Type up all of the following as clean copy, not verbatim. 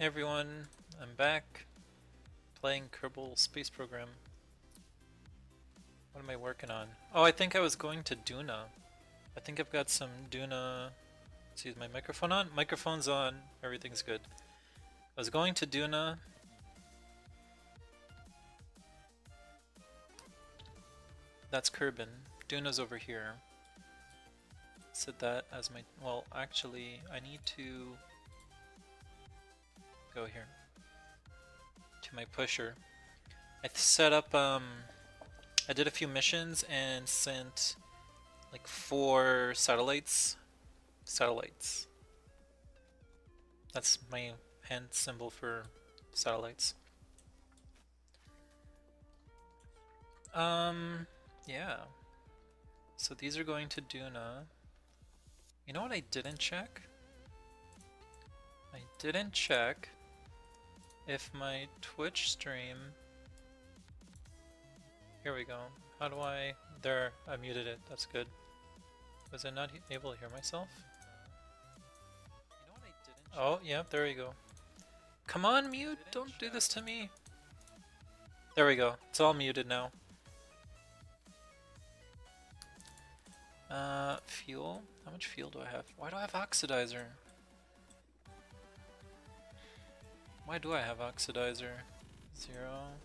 Hey everyone, I'm back playing Kerbal Space Program. What am I working on? Oh, I think I was going to Duna. I think I've got some Duna... See, is my microphone on? Microphone's on, everything's good. I was going to Duna. That's Kerbin. Duna's over here. Set that as my... Well, actually, I need to go here. To my pusher. I set up, I did a few missions and sent like 4 satellites. That's my hand symbol for satellites. Yeah. So these are going to Duna. You know what I didn't check? I didn't check if my Twitch stream... Here we go. How do I... There, I muted it. That's good. Was I not able to hear myself? You know what I didn't check? Oh, yeah, there we go. Come on, mute! Don't do this to me! There we go. It's all muted now. Fuel? How much fuel do I have? Why do I have oxidizer? Why do I have oxidizer? 0.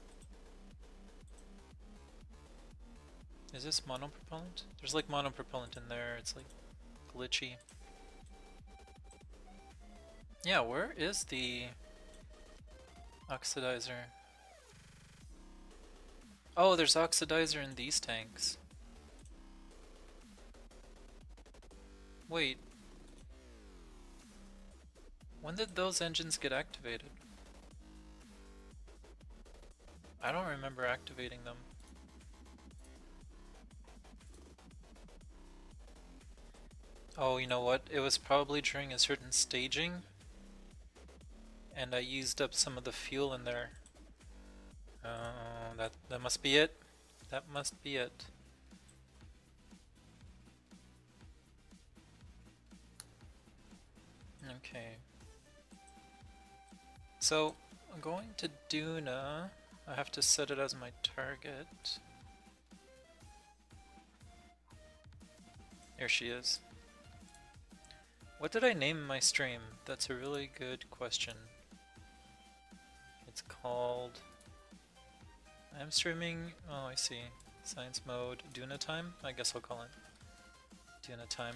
Is this monopropellant? There's like monopropellant in there, it's like glitchy. Yeah, where is the oxidizer? Oh, there's oxidizer in these tanks. Wait. When did those engines get activated? I don't remember activating them. Oh, you know what? It was probably during a certain staging, and I used up some of the fuel in there. That must be it. That must be it. Okay. So, I'm going to Duna. I have to set it as my target. There she is. What did I name my stream? That's a really good question. It's called... I'm streaming... Oh, I see. Science mode. Duna time? I guess I'll call it Duna time.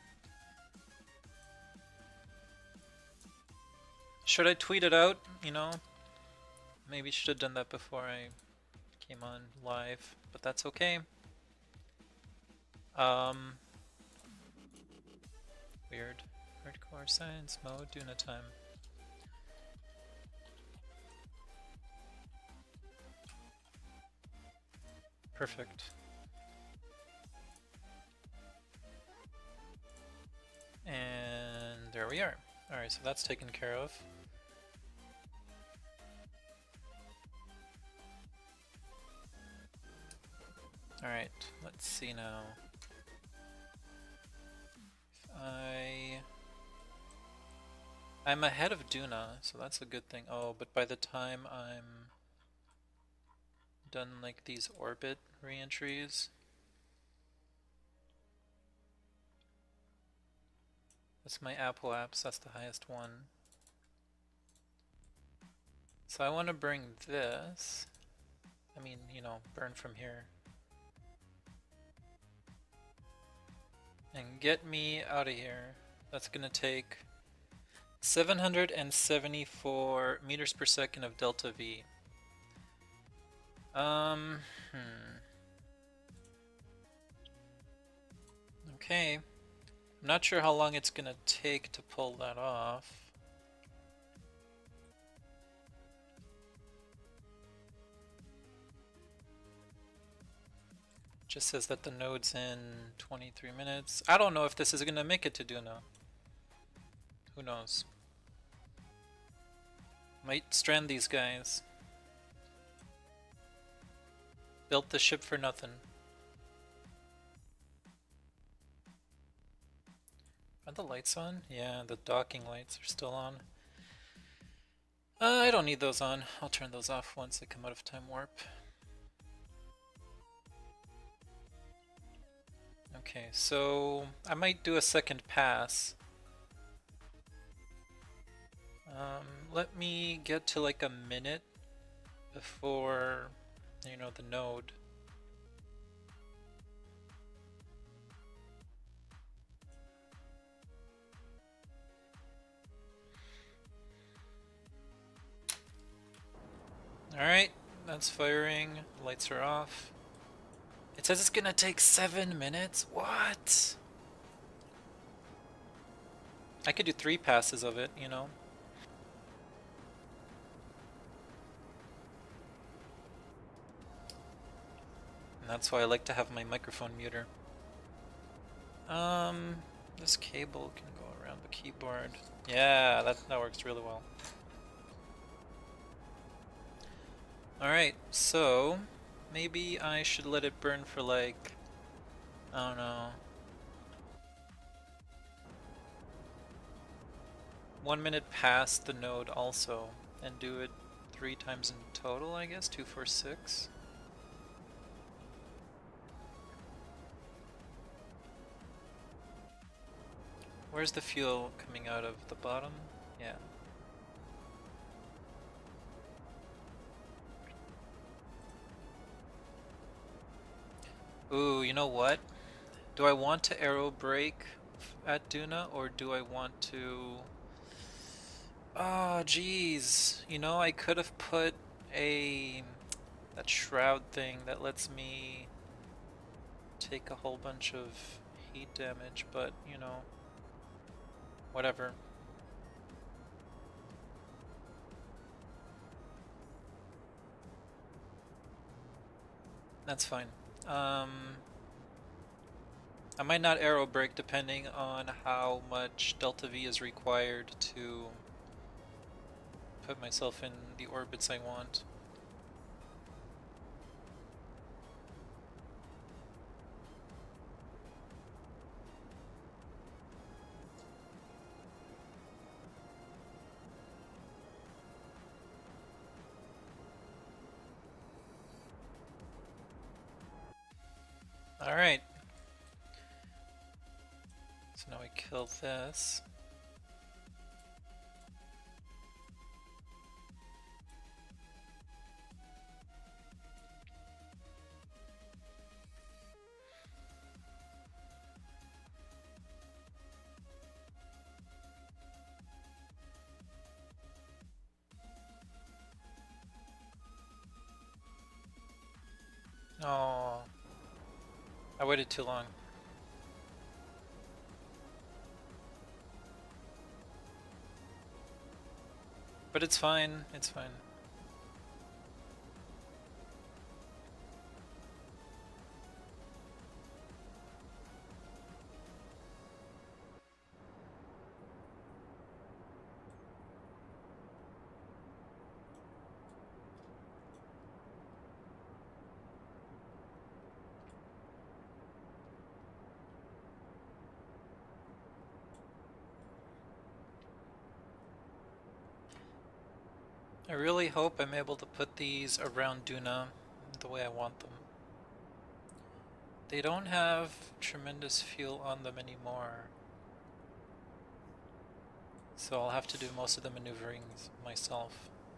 Should I tweet it out? You know? Maybe should have done that before I came on live, but that's okay. Weird. Hardcore science mode, Duna time. Perfect. And there we are. Alright, so that's taken care of. Alright, let's see now. I'm ahead of Duna, so that's a good thing. Oh, but by the time I'm done like these orbit re-entries, that's my Apple apps, that's the highest one. So I want to bring this, I mean, you know, burn from here. And get me out of here. That's gonna take 774 meters per second of delta V. Okay. I'm not sure how long it's gonna take to pull that off. Just says that the node's in 23 minutes. I don't know if this is gonna make it to Duna. Who knows? Might strand these guys. Built the ship for nothing. Are the lights on? Yeah, the docking lights are still on. I don't need those on. I'll turn those off once they come out of time warp. Okay, so I might do a second pass. Let me get to like a minute before, you know, the node. Alright, that's firing. Lights are off. It says it's gonna take 7 minutes? What? I could do 3 passes of it, you know? And that's why I like to have my microphone muter. This cable can go around the keyboard. Yeah, that works really well. Alright, so maybe I should let it burn for like, I don't know, 1 minute past the node also, and do it 3 times in total, I guess, 2, 4, 6. Where's the fuel coming out of the bottom? Yeah. Ooh, you know what? Do I want to aero brake at Duna, or do I want to... Oh, geez. You know, I could have put that shroud thing that lets me take a whole bunch of heat damage, but, you know, whatever. That's fine. I might not aero brake depending on how much delta V is required to put myself in the orbits I want. Alright. So now we kill this. Oh, I waited too long. But it's fine, it's fine. I really hope I'm able to put these around Duna the way I want them. They don't have tremendous fuel on them anymore, so I'll have to do most of the maneuvering myself.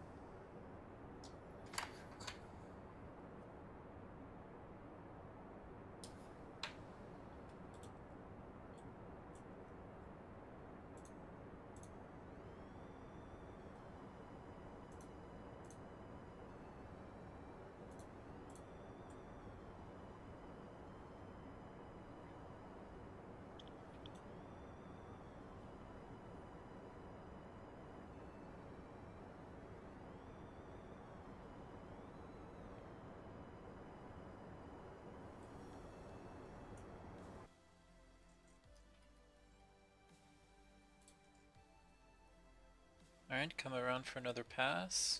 Alright, come around for another pass.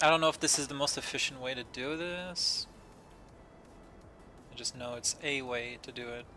I don't know if this is the most efficient way to do this. I just know it's a way to do it.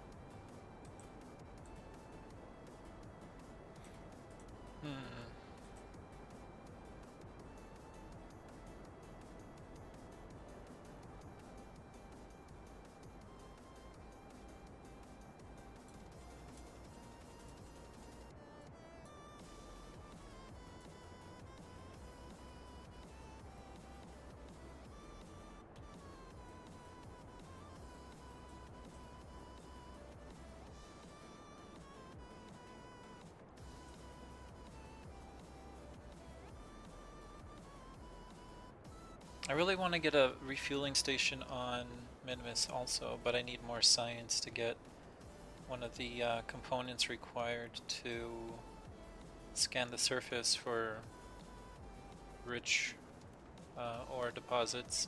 I really want to get a refueling station on Minimus also, but I need more science to get one of the components required to scan the surface for rich ore deposits.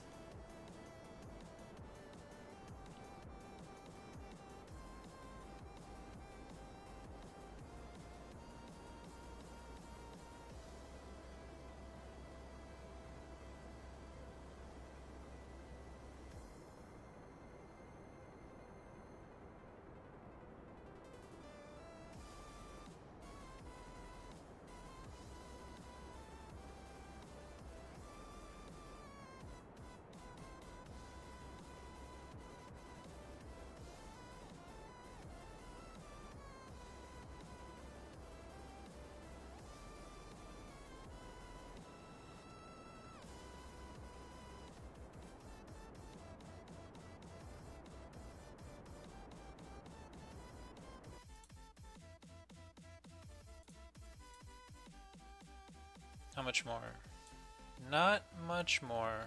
How much more? Not much more.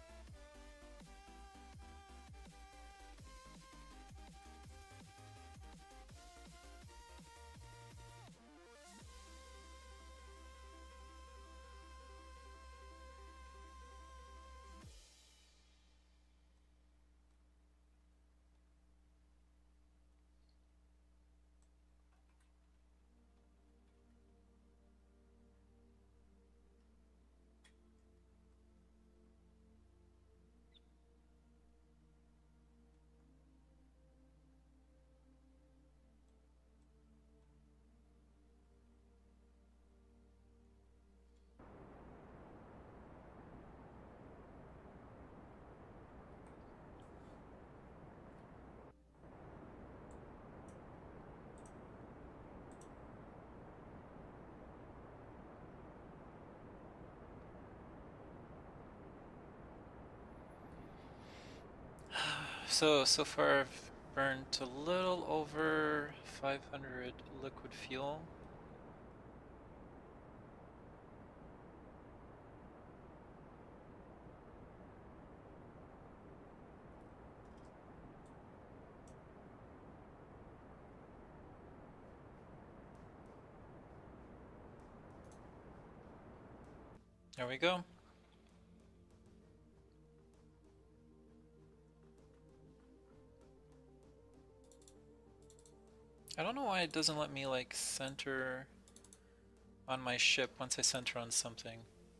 So far I've burned a little over 500 liquid fuel. There we go. I don't know why it doesn't let me like center on my ship once I center on something.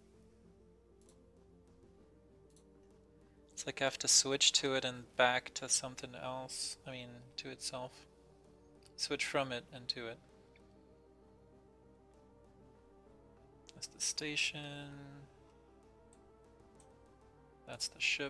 It's like I have to switch to it and back to something else. I mean, to itself. Switch from it and to it. That's the station. That's the ship.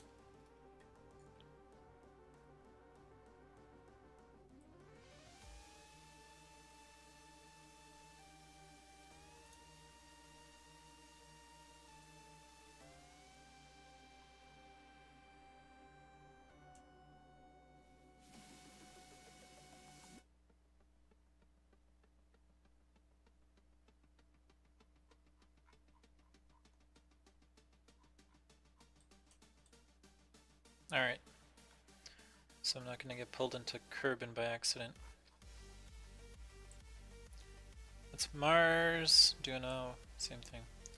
Alright. So I'm not going to get pulled into Kerbin by accident. It's Mars, Duna, same thing.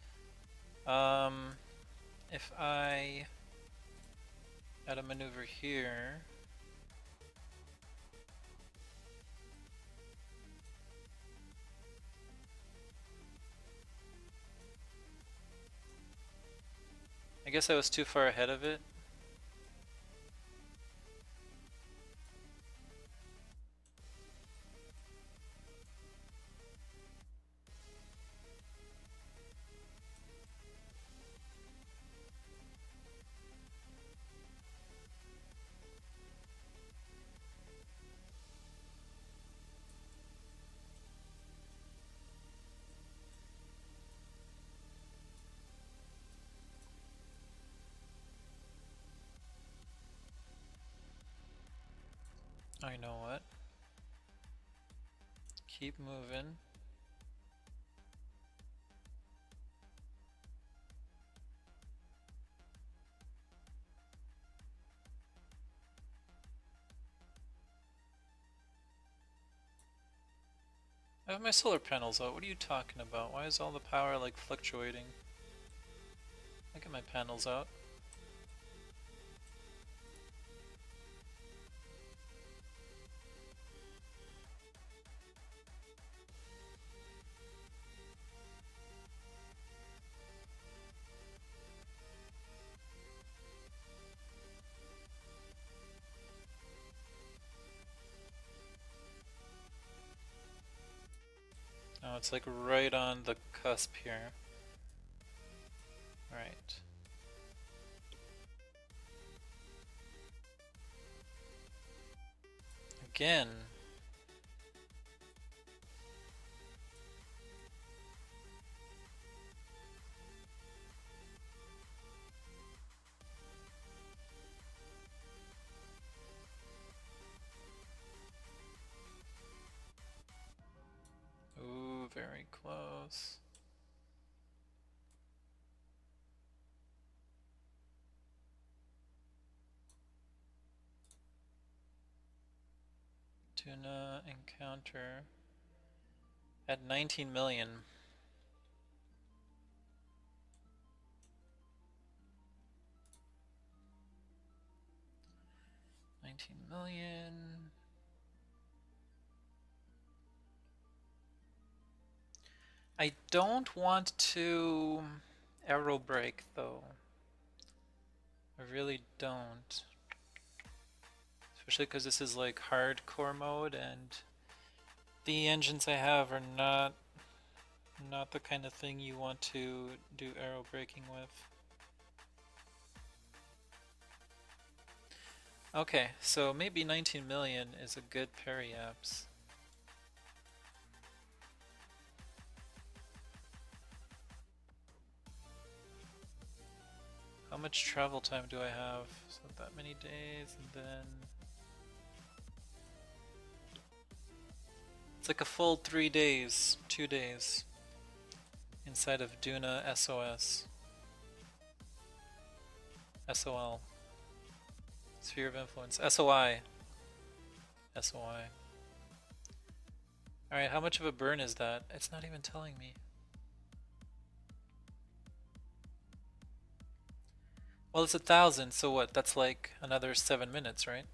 If I add a maneuver here, guess I was too far ahead of it. I know what. Keep moving. I have my solar panels out. What are you talking about? Why is all the power like fluctuating? I get my panels out. Oh, it's like right on the cusp here. Right. Again. Ooh, very close. Duna encounter at 19 million. 19 million. I don't want to aero brake though. I really don't. Especially because this is like hardcore mode and the engines I have are not the kind of thing you want to do aero braking with. Okay, so maybe 19 million is a good periapse. How much travel time do I have? So that many days, and then it's like a full 3 days, 2 days inside of Duna SOS. SOL. Sphere of Influence. SOI. SOI. Alright, how much of a burn is that? It's not even telling me. Well, it's 1,000, so what? That's like another 7 minutes, right?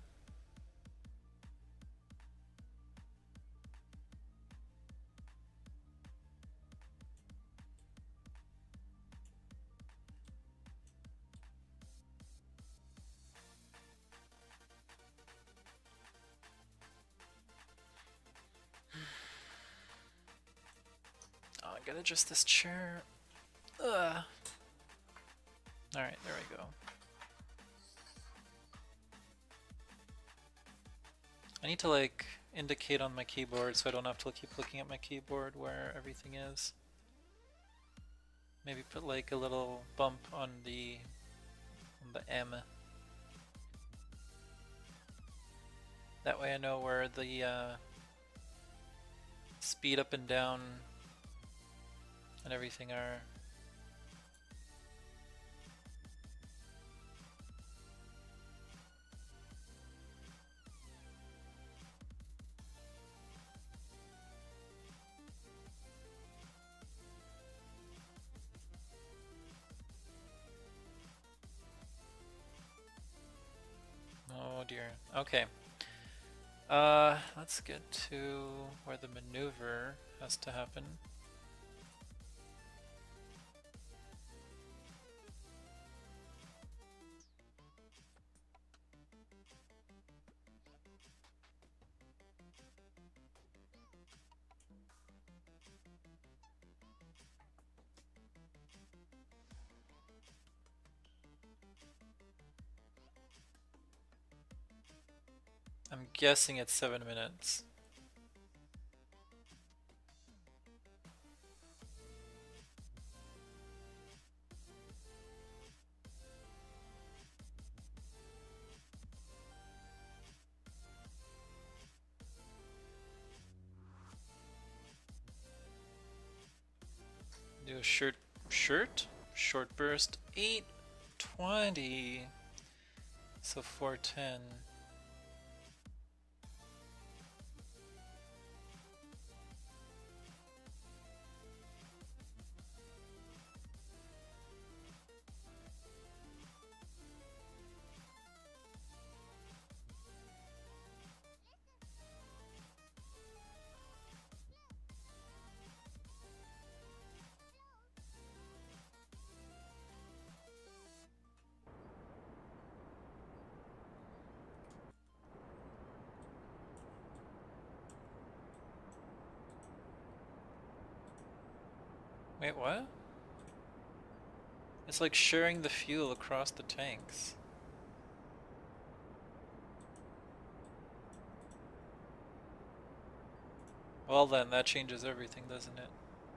Oh, I gotta adjust this chair. Ugh. Alright, there we go. I need to like indicate on my keyboard so I don't have to keep looking at my keyboard where everything is. Maybe put like a little bump on the M. That way I know where the speed up and down and everything are. Oh dear. Okay. Let's get to where the maneuver has to happen. I'm guessing it's 7 minutes. Do a short burst 820. So 410. Wait, what? It's like sharing the fuel across the tanks. Well then, that changes everything, doesn't it?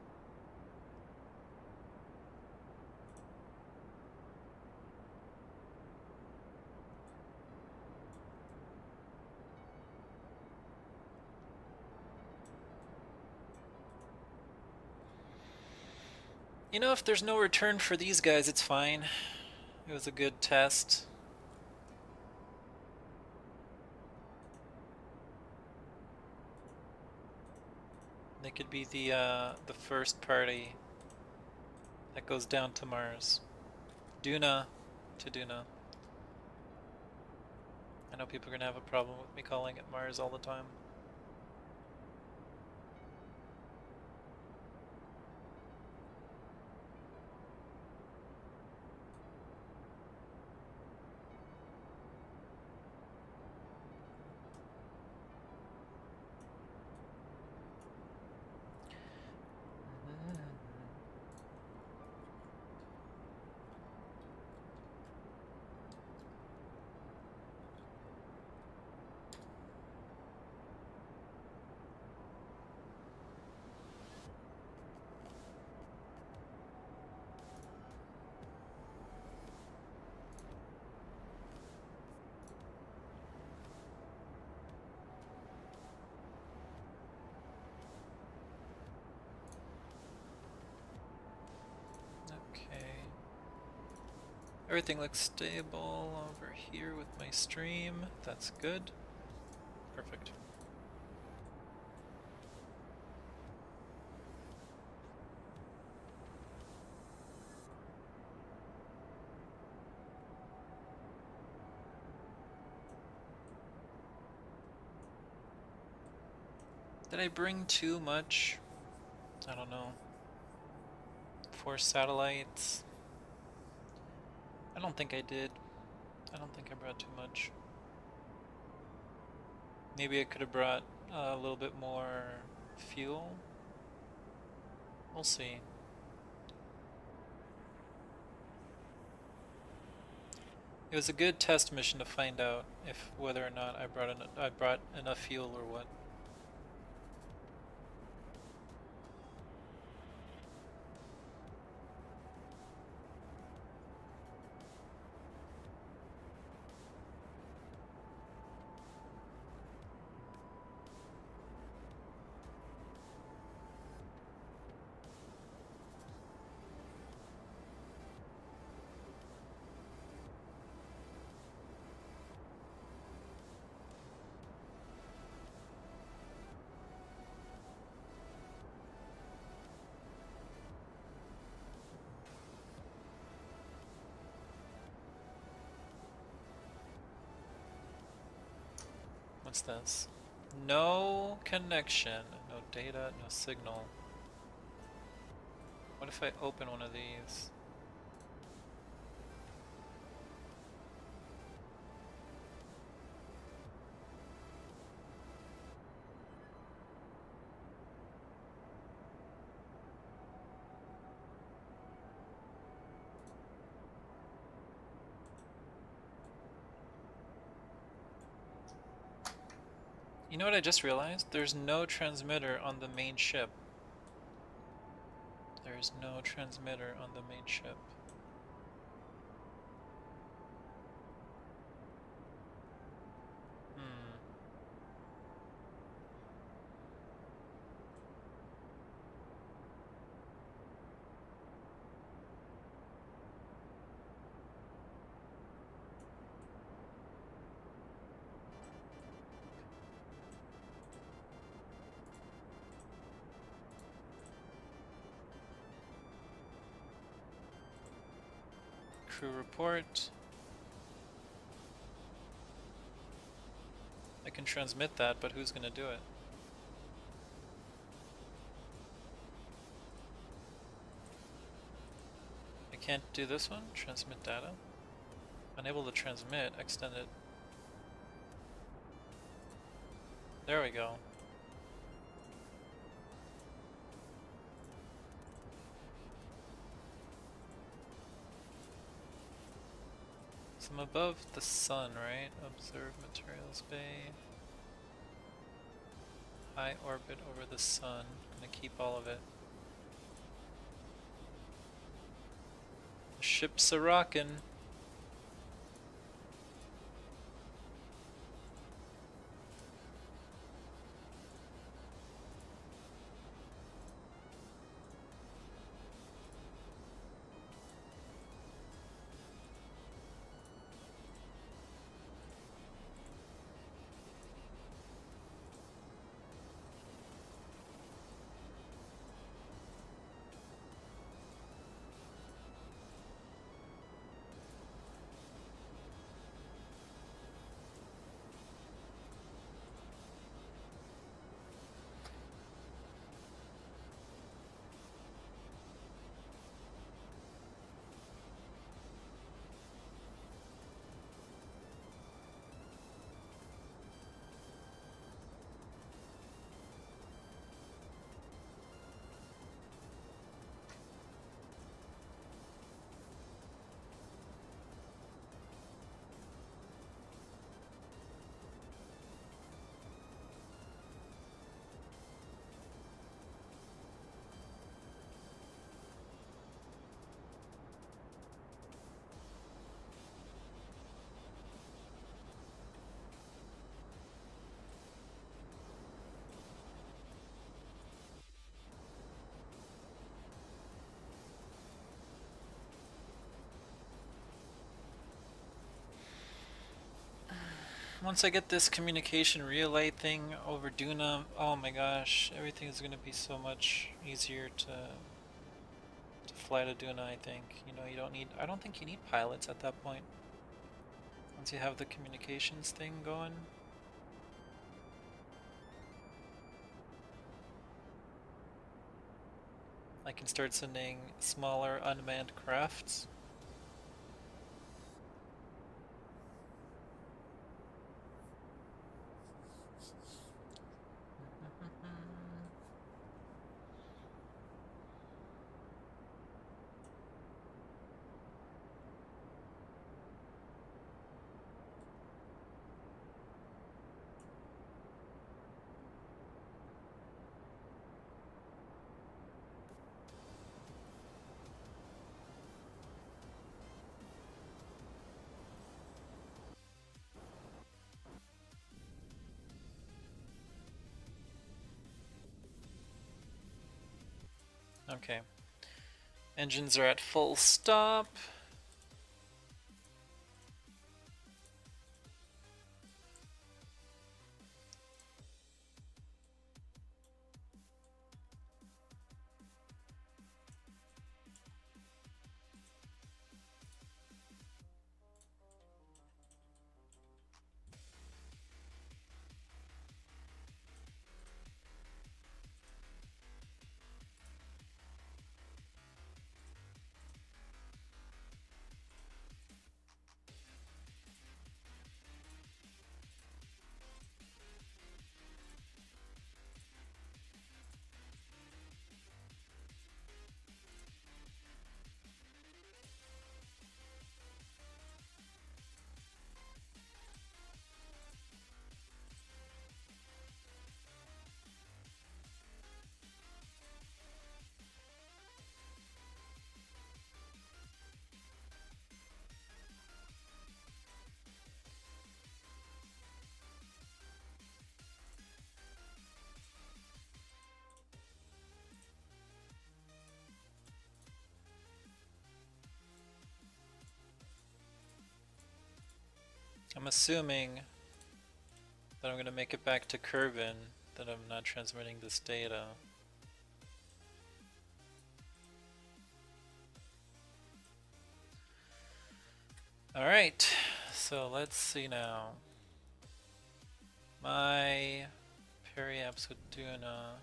You know, if there's no return for these guys, it's fine. It was a good test. They could be the first party that goes down to Mars. Duna to Duna. I know people are gonna have a problem with me calling it Mars all the time. Everything looks stable over here with my stream. That's good. Perfect. Did I bring too much? I don't know. 4 satellites. I don't think I did. I don't think I brought too much. Maybe I could have brought a little bit more fuel. We'll see. It was a good test mission to find out if whether or not I brought enough fuel or what. What's this? No connection, no data, no signal. What if I open one of these? You know what I just realized? There's no transmitter on the main ship. There's no transmitter on the main ship. Crew report. I can transmit that, but who's gonna do it? I can't do this one? Transmit data? Unable to transmit, extend it. There we go. So I'm above the sun, right? Observe materials bay. High orbit over the sun. I'm gonna keep all of it. The ship's a rockin'. Once I get this communication relay thing over Duna, oh my gosh, everything is gonna be so much easier to fly to Duna, I think. You know, you don't need, I don't think you need pilots at that point. Once you have the communications thing going. I can start sending smaller unmanned crafts. Okay. Engines are at full stop. I'm assuming that I'm gonna make it back to Kerbin, that I'm not transmitting this data. Alright, so let's see now. My periapps with Duna.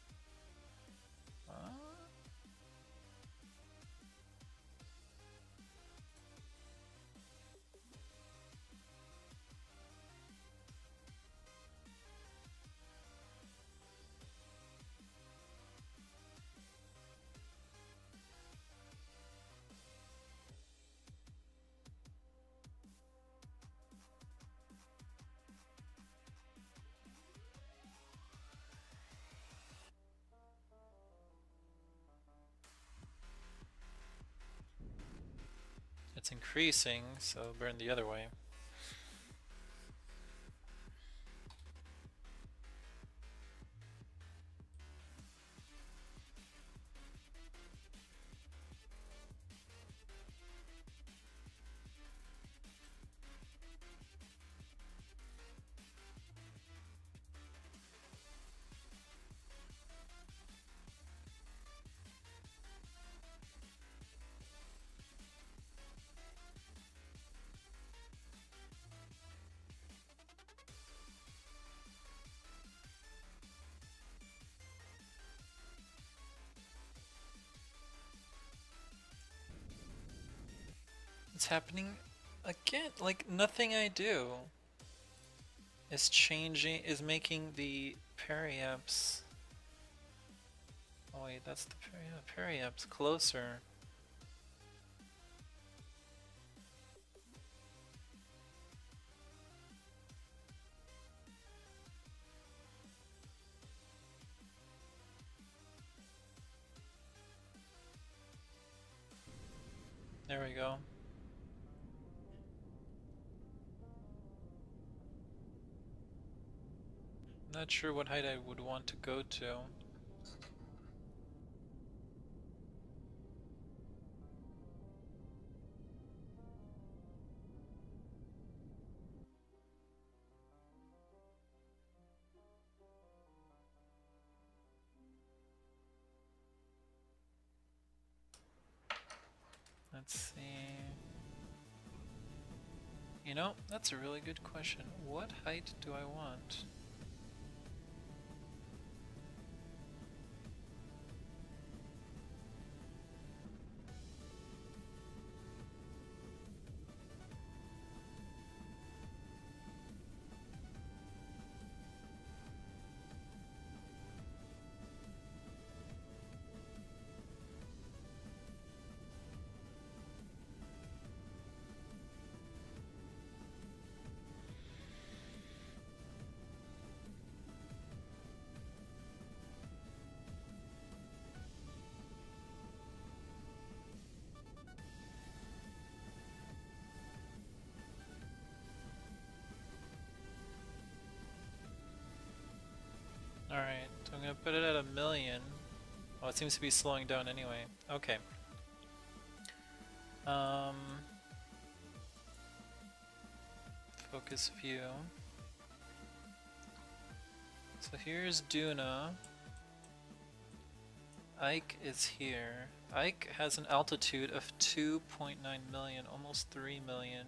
It's increasing, so burn the other way. It's happening again. Like, nothing I do is changing, is making the periapps. Oh wait, that's the periapps closer. There we go. Not sure what height I would want to go to. Let's see. You know, that's a really good question. What height do I want? Alright, so I'm gonna put it at 1,000,000. Oh, it seems to be slowing down anyway. Okay. Focus view. So here's Duna. Ike is here. Ike has an altitude of 2.9 million, almost 3 million.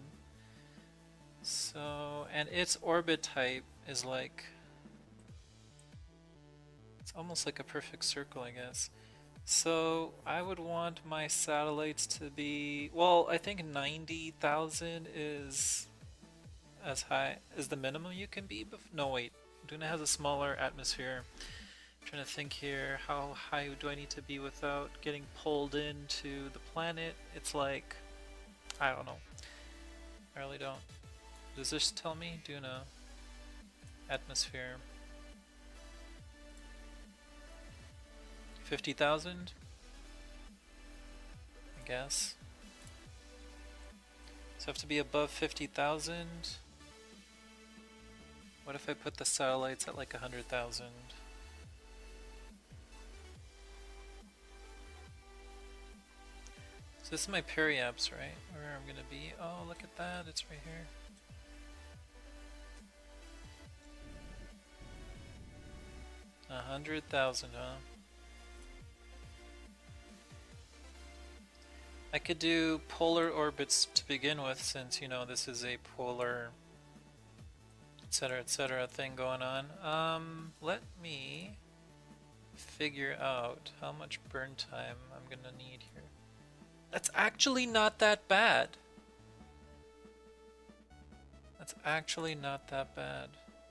So, and its orbit type is like, it's almost like a perfect circle, I guess. So I would want my satellites to be, well, I think 90,000 is as high as the minimum you can be. No, wait, Duna has a smaller atmosphere. I'm trying to think here, how high do I need to be without getting pulled into the planet? It's like, I don't know. I really don't. Does this tell me? Duna. Atmosphere. 50,000? I guess. So I have to be above 50,000. What if I put the satellites at like 100,000? So this is my periapps, right? Where I'm gonna be. Oh, look at that, it's right here. 100,000, huh? I could do polar orbits to begin with, since, you know, this is a polar, etc. thing going on. Let me figure out how much burn time I'm gonna need here. That's actually not that bad. That's actually not that bad.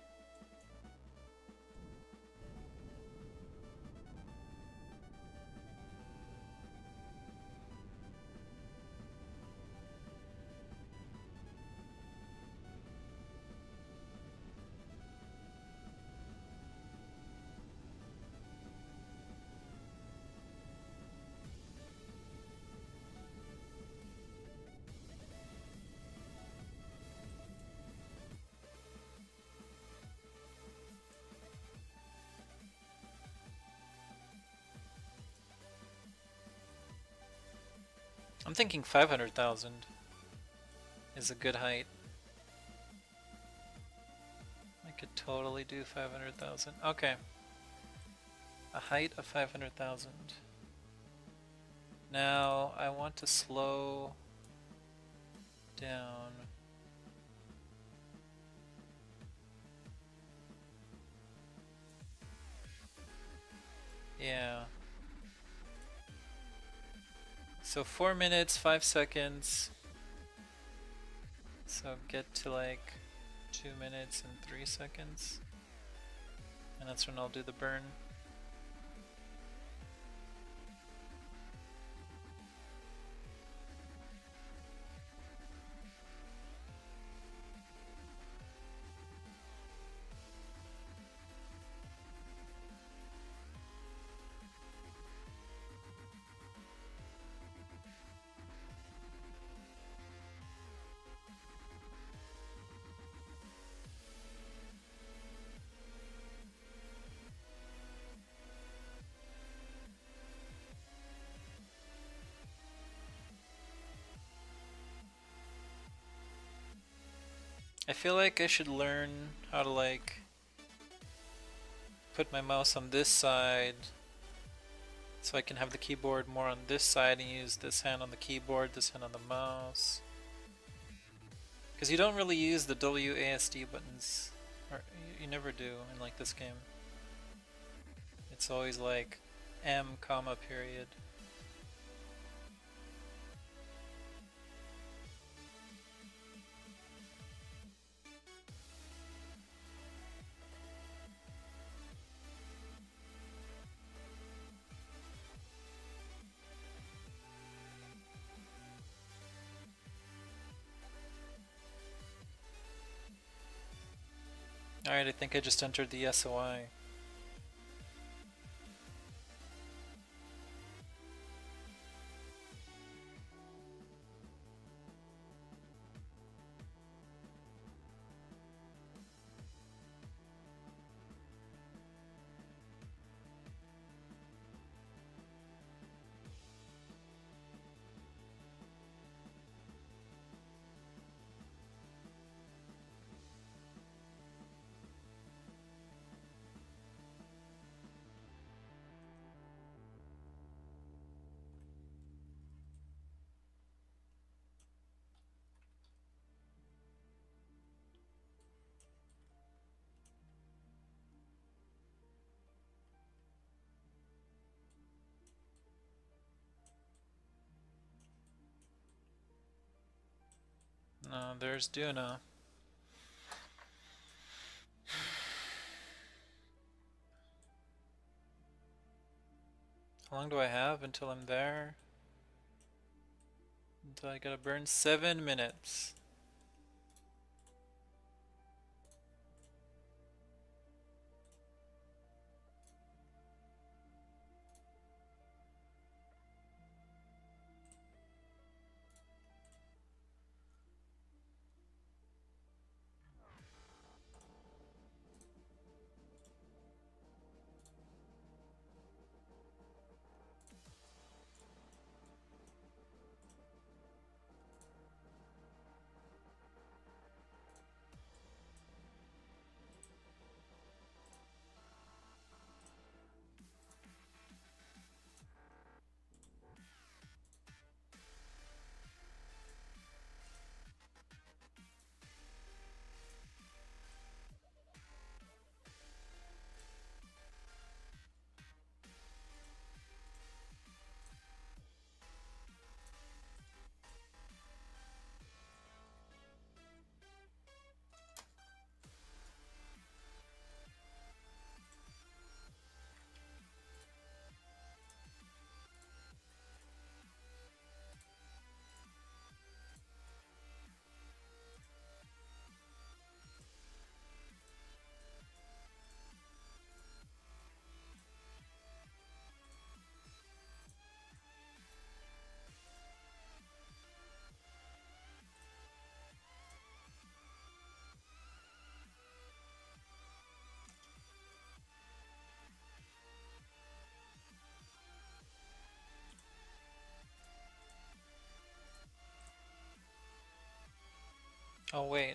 I'm thinking 500,000 is a good height. I could totally do 500,000. Okay. A height of 500,000. Now, I want to slow down. Yeah. So 4 minutes, 5 seconds. So get to like 2 minutes and 3 seconds. And that's when I'll do the burn. I feel like I should learn how to like put my mouse on this side so I can have the keyboard more on this side and use this hand on the keyboard, this hand on the mouse. Because you don't really use the WASD buttons, or you never do in like this game. It's always like M, comma, period. Alright, I think I just entered the SOI. No, there's Duna. How long do I have until I'm there? Until I gotta burn 7 minutes. Oh wait.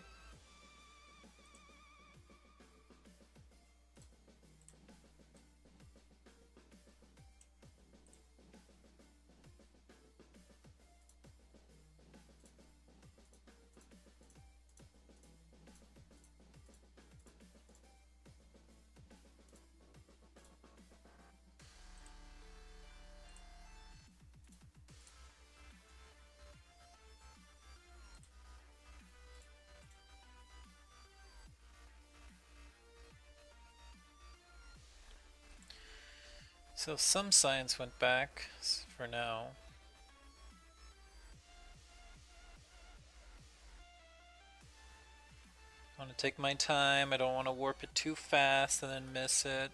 So some science went back for now. I want to take my time. I don't want to warp it too fast and then miss it.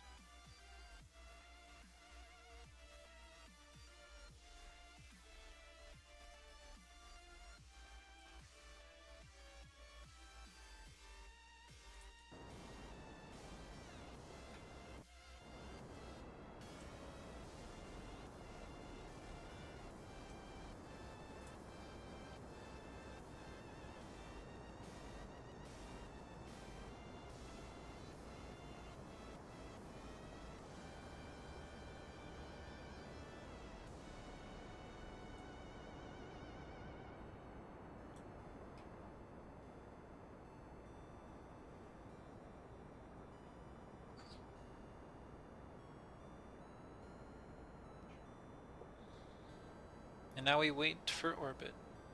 And now we wait for orbit.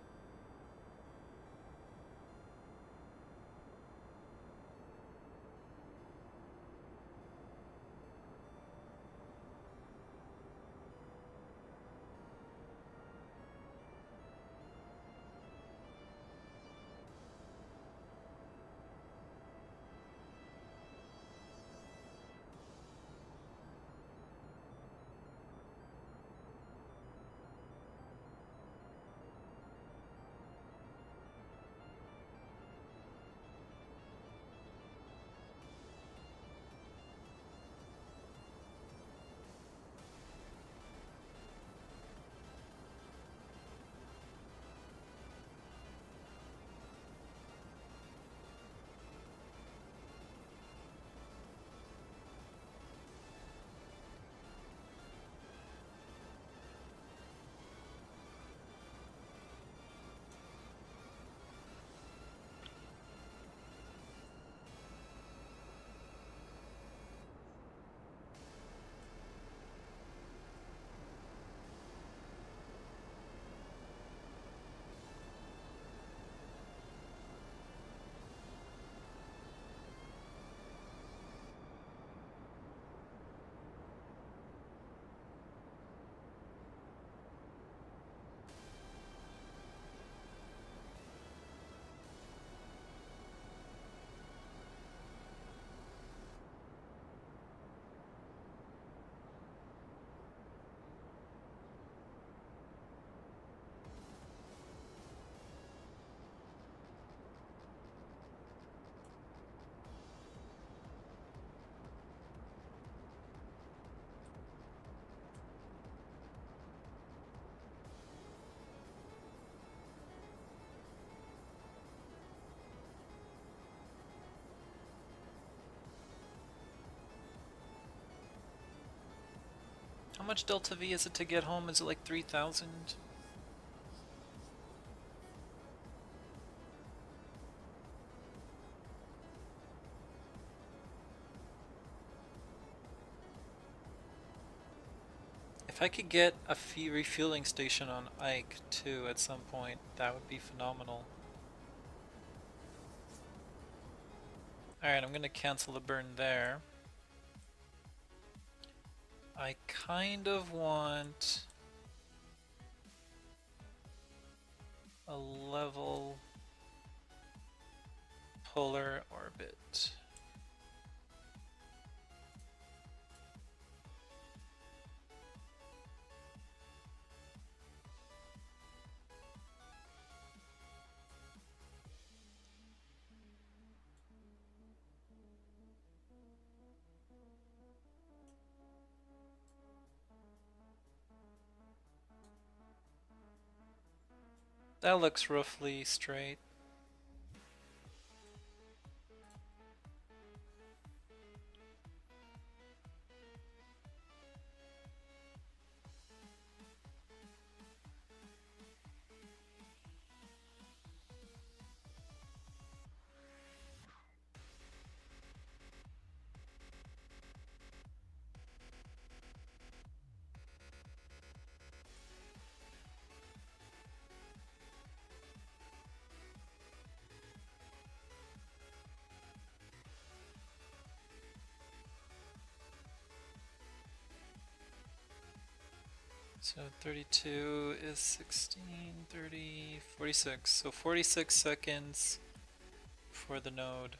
How much delta V is it to get home? Is it like 3,000? If I could get a refueling station on Ike too at some point, that would be phenomenal. Alright, I'm gonna cancel the burn there. I kind of want a level polar orbit. That looks roughly straight. So 32 is 16, 30, 46. So 46 seconds for the node.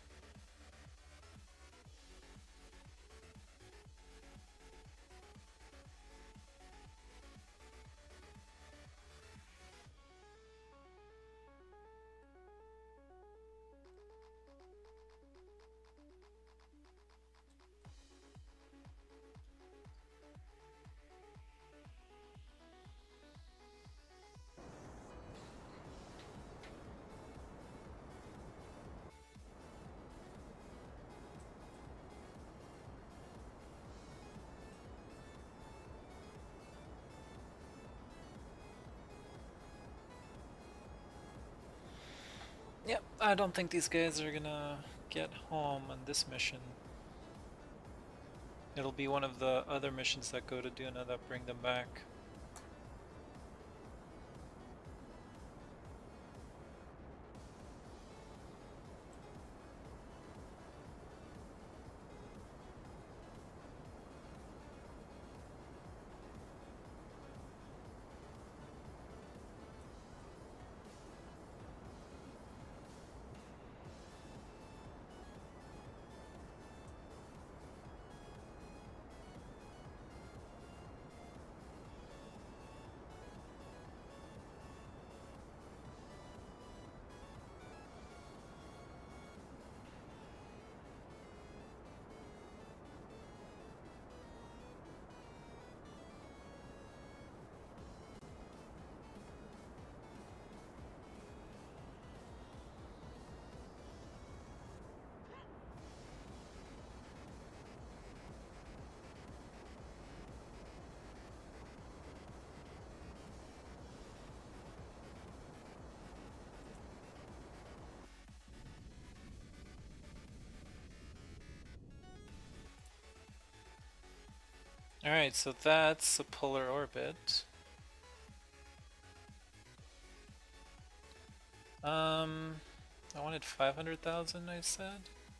Yep, I don't think these guys are gonna get home on this mission. It'll be one of the other missions that go to Duna that bring them back. Alright, so that's a polar orbit. I wanted 500,000, I said.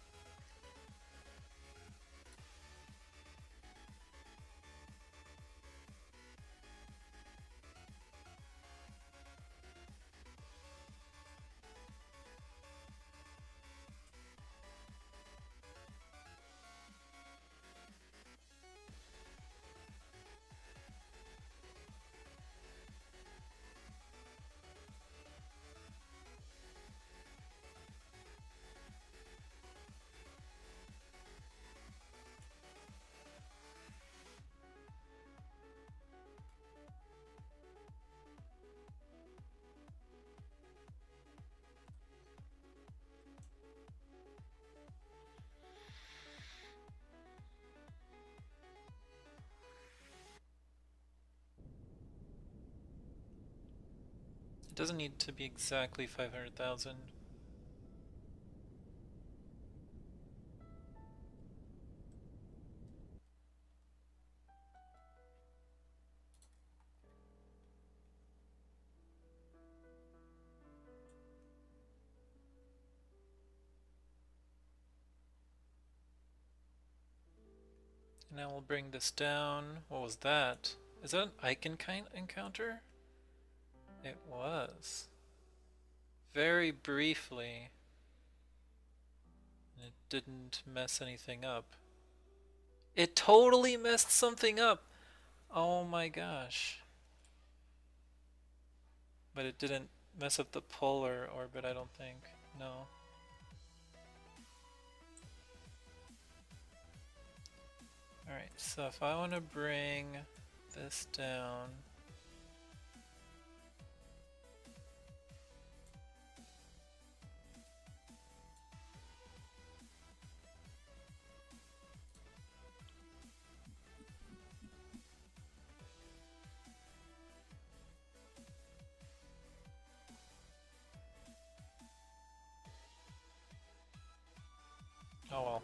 It doesn't need to be exactly 500,000. And now we'll bring this down. What was that? Is that an icon kind encounter? It was. Very briefly. It didn't mess anything up. It totally messed something up! Oh my gosh. But it didn't mess up the polar orbit, I don't think. No. Alright, so if I want to bring this down... Oh well.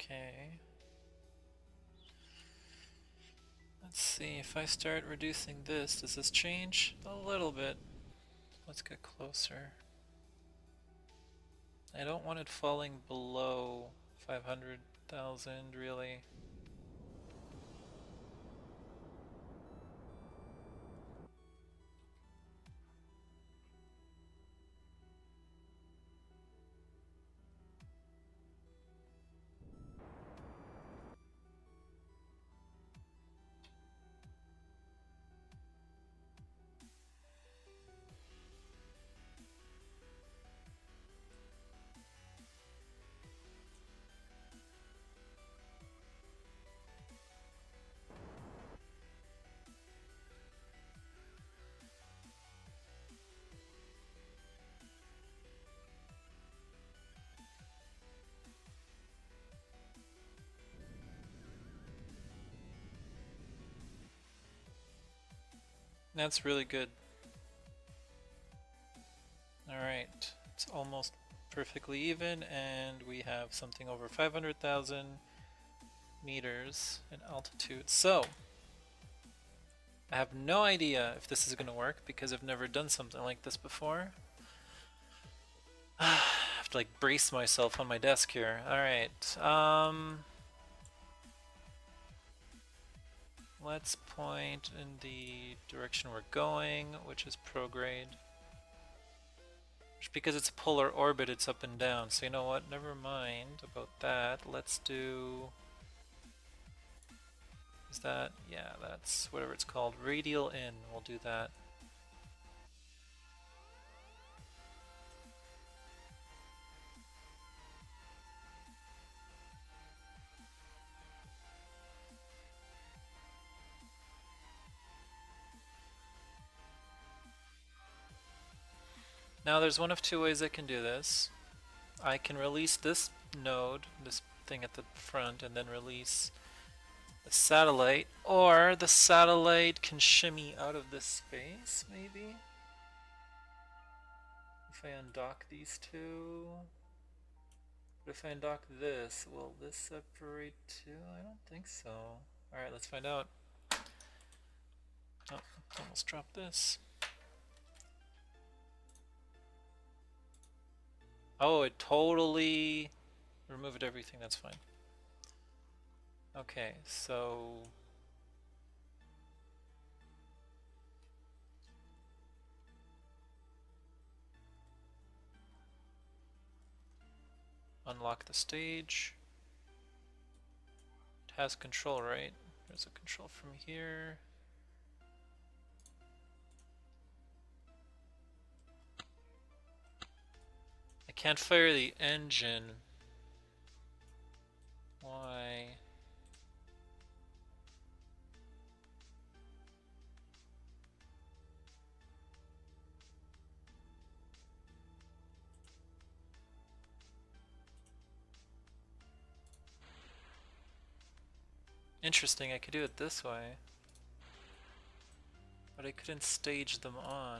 Okay. Let's see, if I start reducing this, does this change? A little bit. Let's get closer. I don't want it falling below 500,000 really. That's really good. Alright, it's almost perfectly even, and we have something over 500,000 meters in altitude. So, I have no idea if this is going to work because I've never done something like this before. I have to like brace myself on my desk here. Alright, let's point in the direction we're going, which is prograde. Because it's a polar orbit, it's up and down. So you know what? Never mind about that. Let's do... Is that... Yeah, that's whatever it's called. Radial in. We'll do that. Now there's one of two ways I can do this. I can release this node, this thing at the front, and then release the satellite, or the satellite can shimmy out of this space, maybe? If I undock these two... But if I undock this, will this separate too? I don't think so. Alright, let's find out. Oh, almost dropped this. Oh, it totally removed everything, that's fine. Okay, so... Unlock the stage. It has control, right? There's a control from here. I can't fire the engine. Why? Interesting, I could do it this way. But I couldn't stage them on.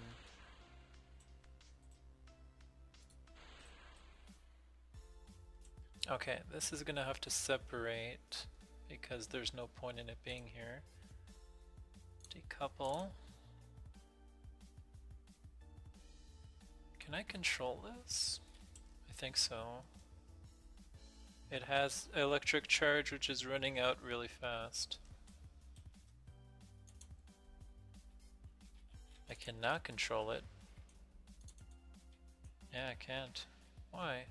Okay, this is gonna have to separate because there's no point in it being here. Decouple. Can I control this? I think so. It has electric charge which is running out really fast. I cannot control it. Yeah, I can't. Why?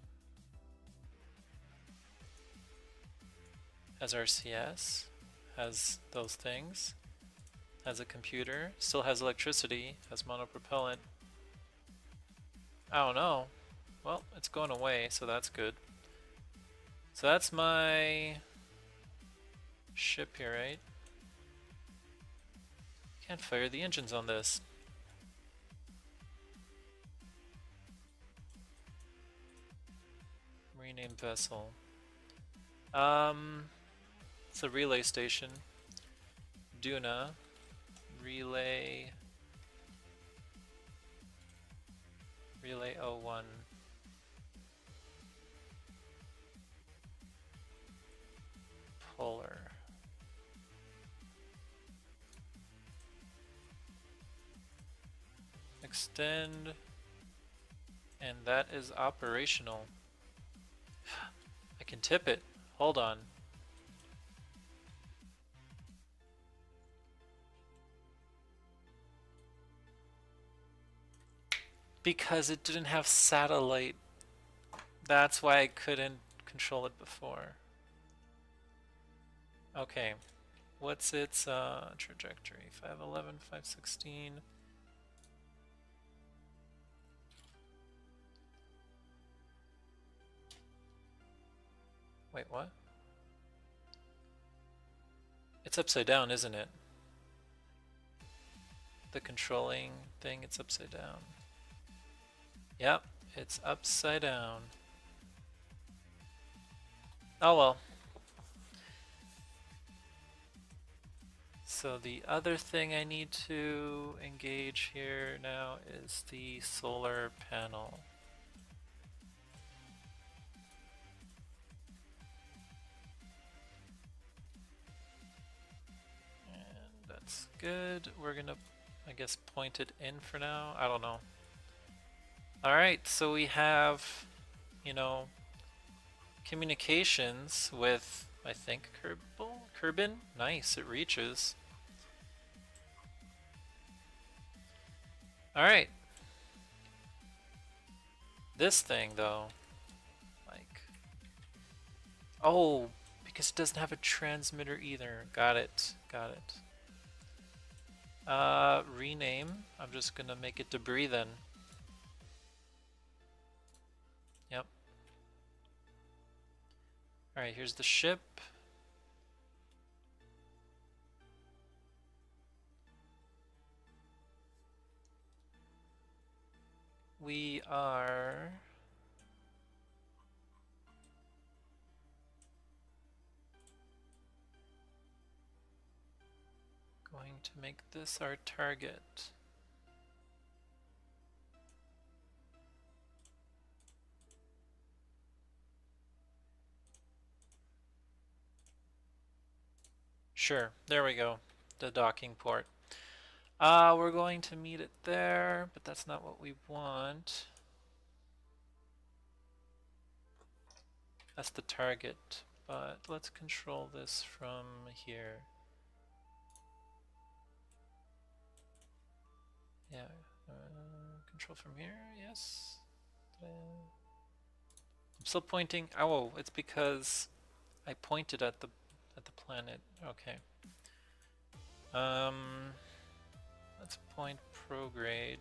Has RCS, has those things, has a computer, still has electricity, has monopropellant. I don't know. Well, it's going away, so that's good. So that's my ship here, right? Can't fire the engines on this. Rename vessel. It's a relay station. Duna. Relay 01. extend, and that is operational. I can tip it. Hold on. Because it didn't have satellite. That's why I couldn't control it before. Okay. What's its trajectory? 511, 516. Wait, what? It's upside down, isn't it? The controlling thing, it's upside down. Yep, it's upside down. Oh well. So the other thing I need to engage here now is the solar panel. And that's good. We're gonna, I guess, point it in for now. I don't know. Alright, so we have, you know, communications with, I think, Kerbin? Nice, it reaches. Alright. This thing, though, like... Oh, because it doesn't have a transmitter either. Got it, got it. Rename. I'm just gonna make it debris then. Yep. Alright, here's the ship. We are... going to make this our target. Sure, there we go. The docking port. We're going to meet it there, but that's not what we want. That's the target, but let's control this from here. Yeah, control from here, yes. I'm still pointing. Oh, it's because I pointed at the planet. Okay. Let's point prograde.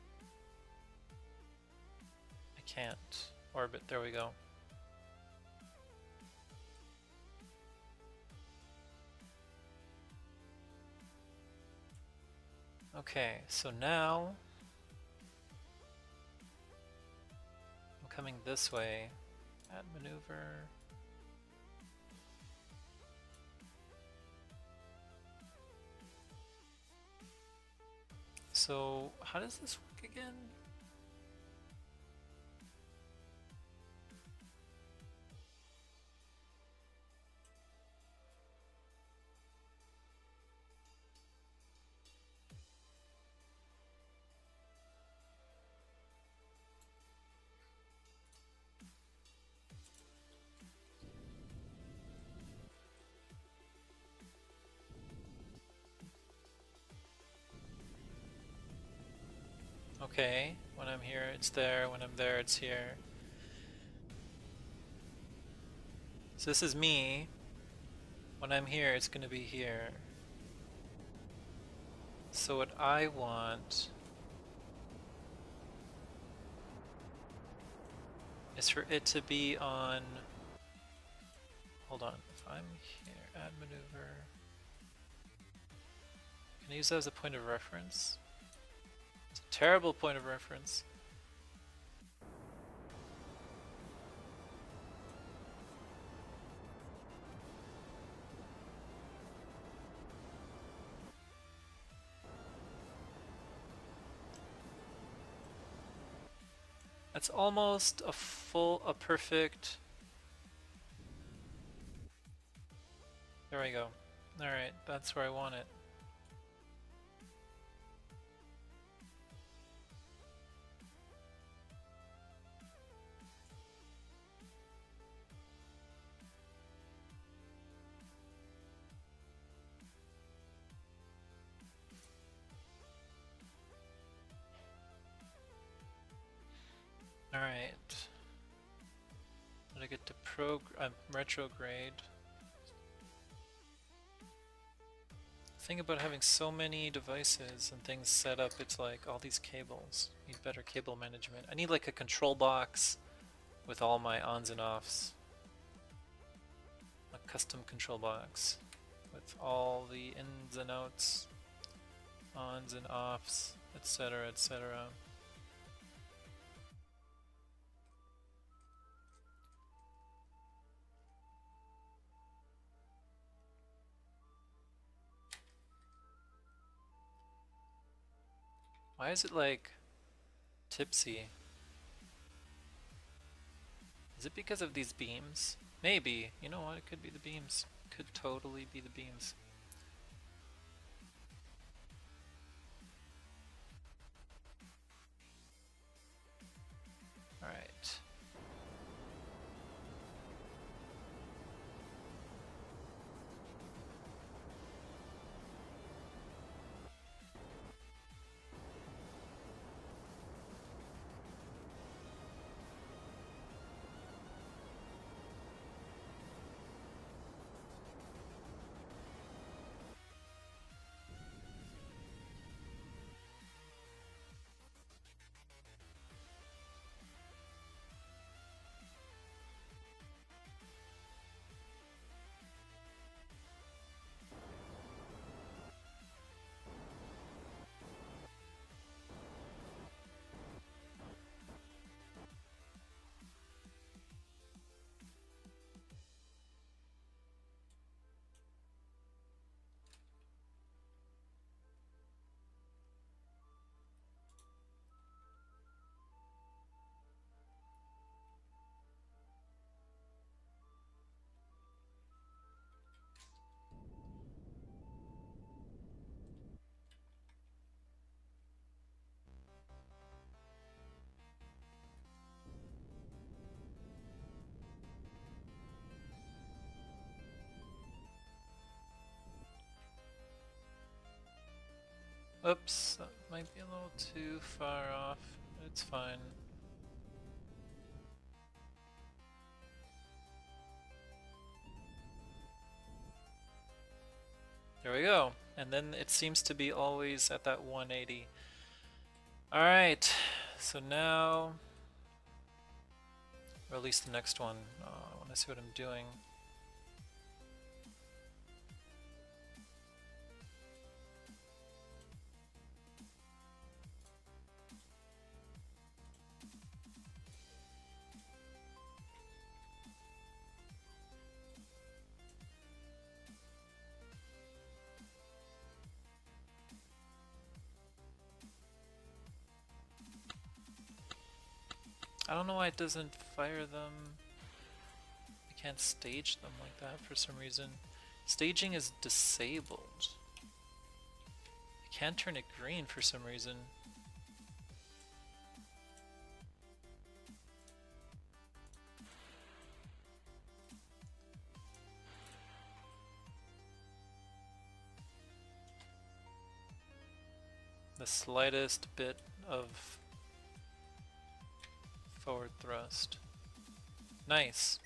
I can't orbit. There we go. Okay, so now I'm coming this way. Add maneuver. So how does this work again? Okay, when I'm here it's there, when I'm there it's here. So this is me. When I'm here it's gonna be here. So what I want is for it to be on... Hold on, if I'm here, add maneuver. Can I use that as a point of reference? It's a terrible point of reference. That's almost a perfect... There we go. Alright, that's where I want it. Alright. Did I get to retrograde? Thing about having so many devices and things set up, it's like all these cables. Need better cable management. I need like a control box with all my ons and offs. A custom control box with all the ins and outs, ons and offs, etc., etc. Why is it like tipsy? Is it because of these beams? Maybe. You know what? It could be the beams. Could totally be the beams. Alright. Oops, that might be a little too far off. It's fine. There we go. And then it seems to be always at that 180. Alright, so now release the next one. I want to see what I'm doing. I don't know why it doesn't fire them. I can't stage them like that for some reason. Staging is disabled. I can't turn it green for some reason. The slightest bit of forward thrust. Nice.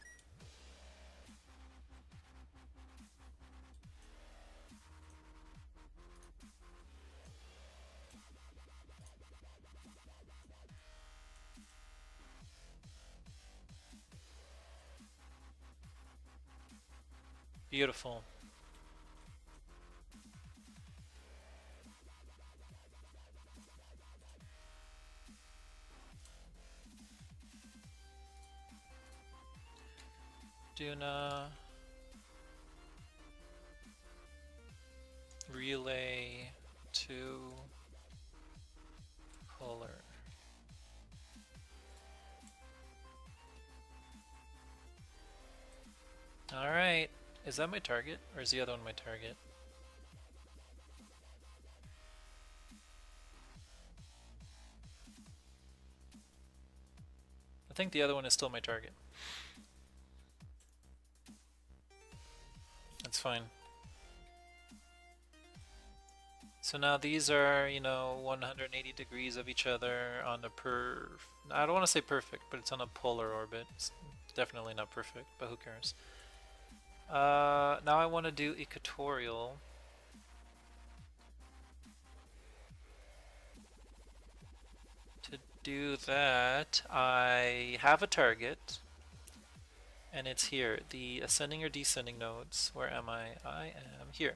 Beautiful. Duna, relay to color. Alright, is that my target, or is the other one my target? I think the other one is still my target. That's fine. So now these are, you know, 180 degrees of each other on a I don't want to say perfect, but it's on a polar orbit. It's definitely not perfect, but who cares? Now I want to do equatorial. To do that, I have a target, and it's here. The ascending or descending nodes. Where am I? I am here.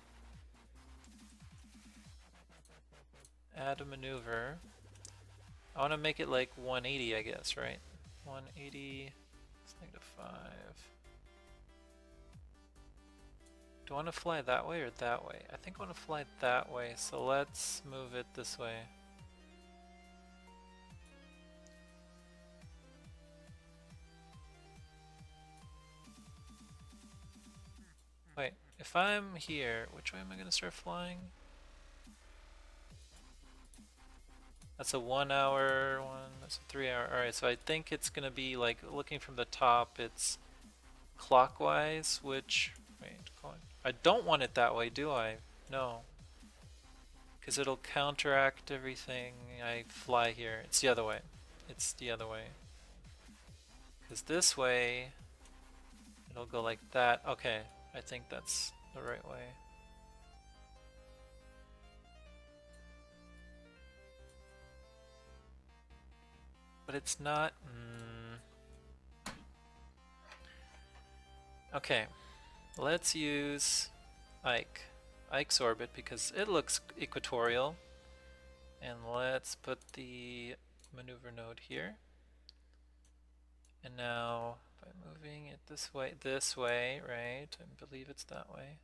Add a maneuver. I want to make it like 180, I guess, right? 180, it's -5. Do I want to fly that way or that way? I think I want to fly that way, so let's move it this way. Wait, if I'm here, which way am I going to start flying? That's a 1 hour one, that's a 3 hour. Alright, so I think it's going to be like looking from the top, it's clockwise, which, wait, I don't want it that way, do I? No. Because it'll counteract everything I fly here. It's the other way. It's the other way. Because this way, it'll go like that. Okay, I think that's the right way. But it's not... Okay, let's use Ike's orbit because it looks equatorial. And let's put the maneuver node here. And now, by moving it this way, right? I believe it's that way.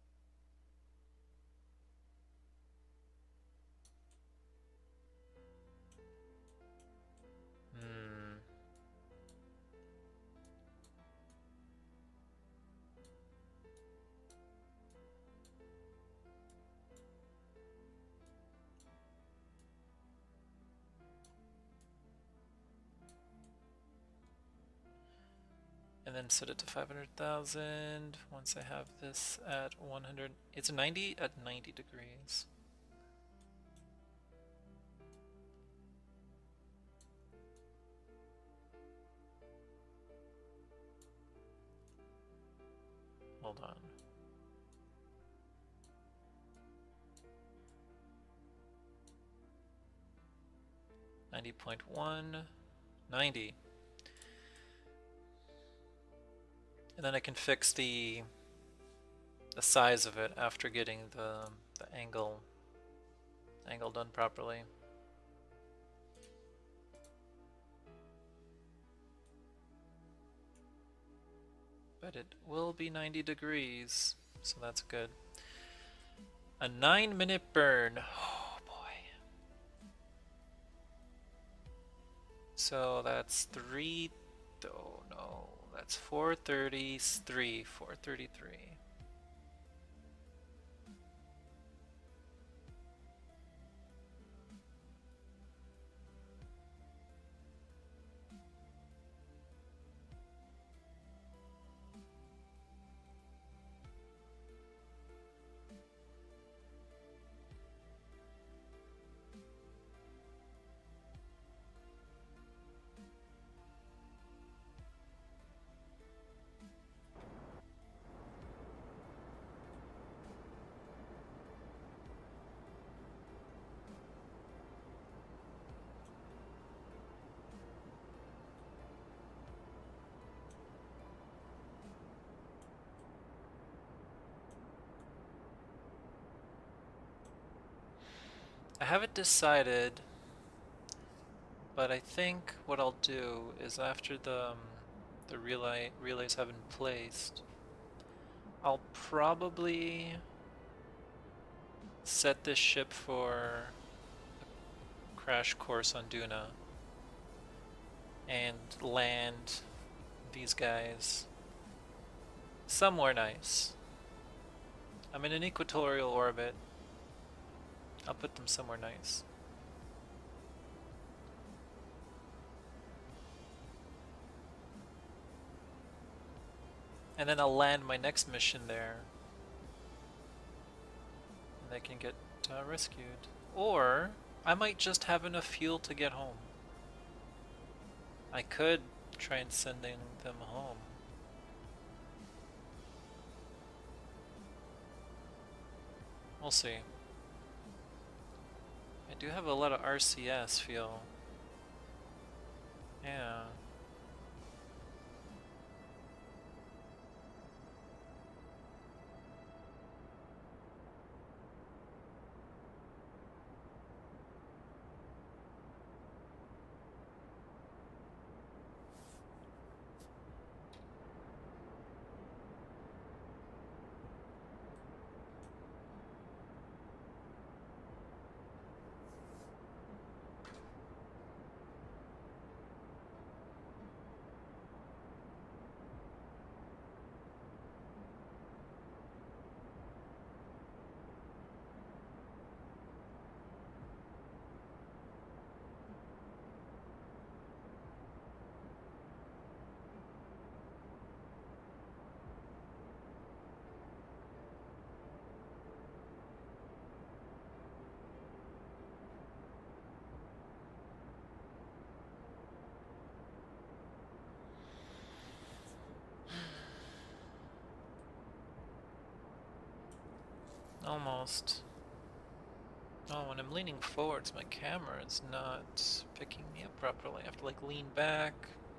And then set it to 500,000 once I have this at 100. It's 90 at 90 degrees. Hold on. $90.1, 90. And then I can fix the size of it after getting the angle done properly. But it will be 90 degrees, so that's good. A 9-minute burn. Oh boy. So that's 3. Oh no, that's 433. 433. I haven't decided, but I think what I'll do is after the relays have been placed, I'll probably set this ship for a crash course on Duna and land these guys somewhere nice. I'm in an equatorial orbit. I'll put them somewhere nice. And then I'll land my next mission there. And they can get rescued. Or I might just have enough fuel to get home. I could try and sending them home. We'll see. I do have a lot of RCS fuel. Yeah. Almost. Oh, when I'm leaning forwards, my camera is not picking me up properly. I have to like lean back.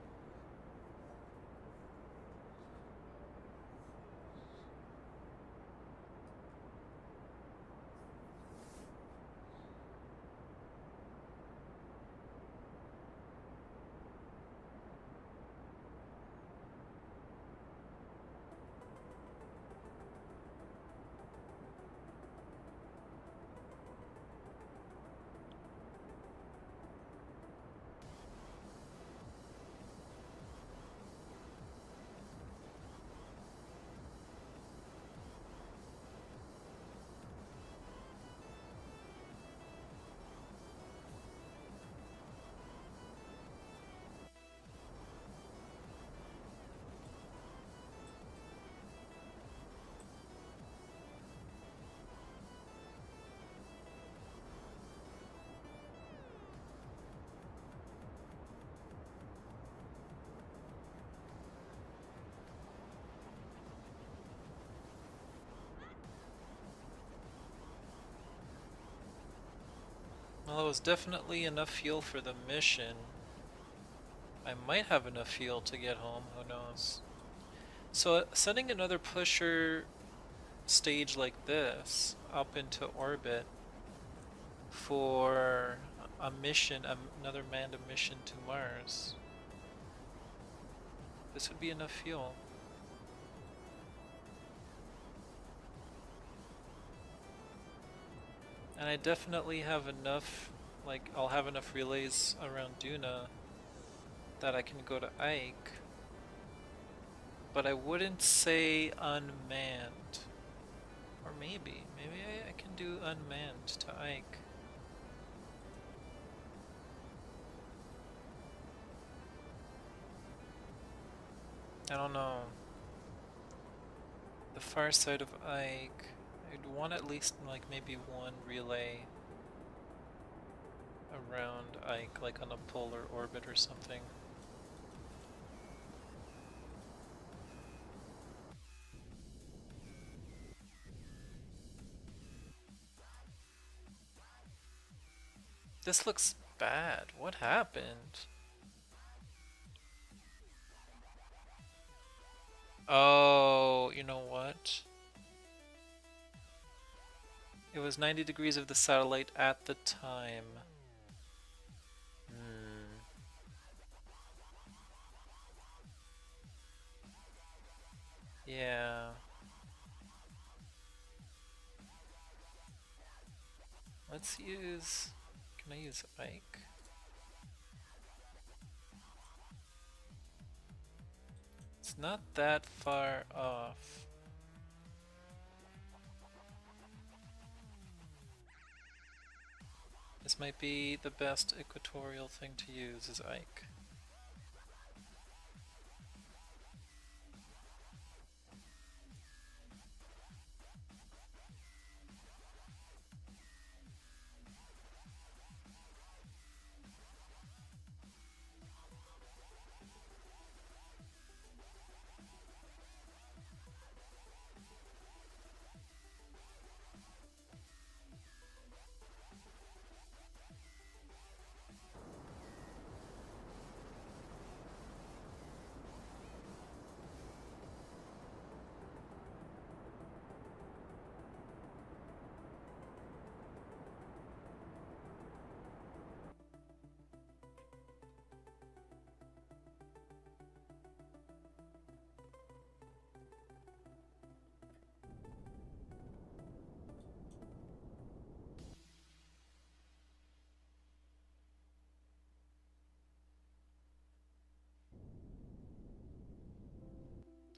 Well, it was definitely enough fuel for the mission. I might have enough fuel to get home, who knows. So sending another pusher stage like this up into orbit for a mission, another manned mission to Mars. This would be enough fuel. And I definitely have enough, like, I'll have enough relays around Duna that I can go to Ike. But I wouldn't say unmanned. Or maybe I can do unmanned to Ike. I don't know. The far side of Ike, I'd want at least like maybe one relay around Ike, like on a polar orbit or something. This looks bad. What happened? Oh, you know what? It was 90 degrees of the satellite at the time. Yeah. Let's use... Can I use Ike? It's not that far off. This might be the best equatorial thing to use is Ike.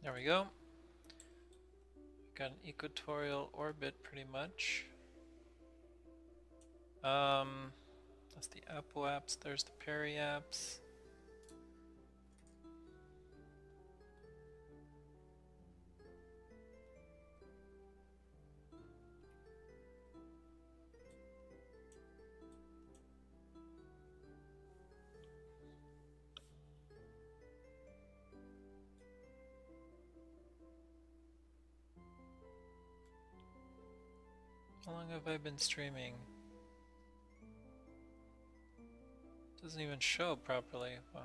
There we go. Got an equatorial orbit pretty much. That's the apoapse, there's the periapse. How long have I been streaming? Doesn't even show properly. Wow.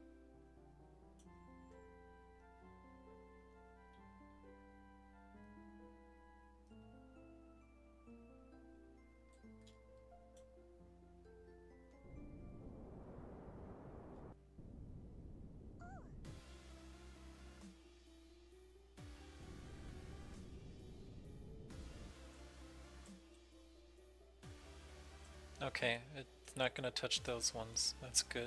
Okay, it's not gonna touch those ones. That's good.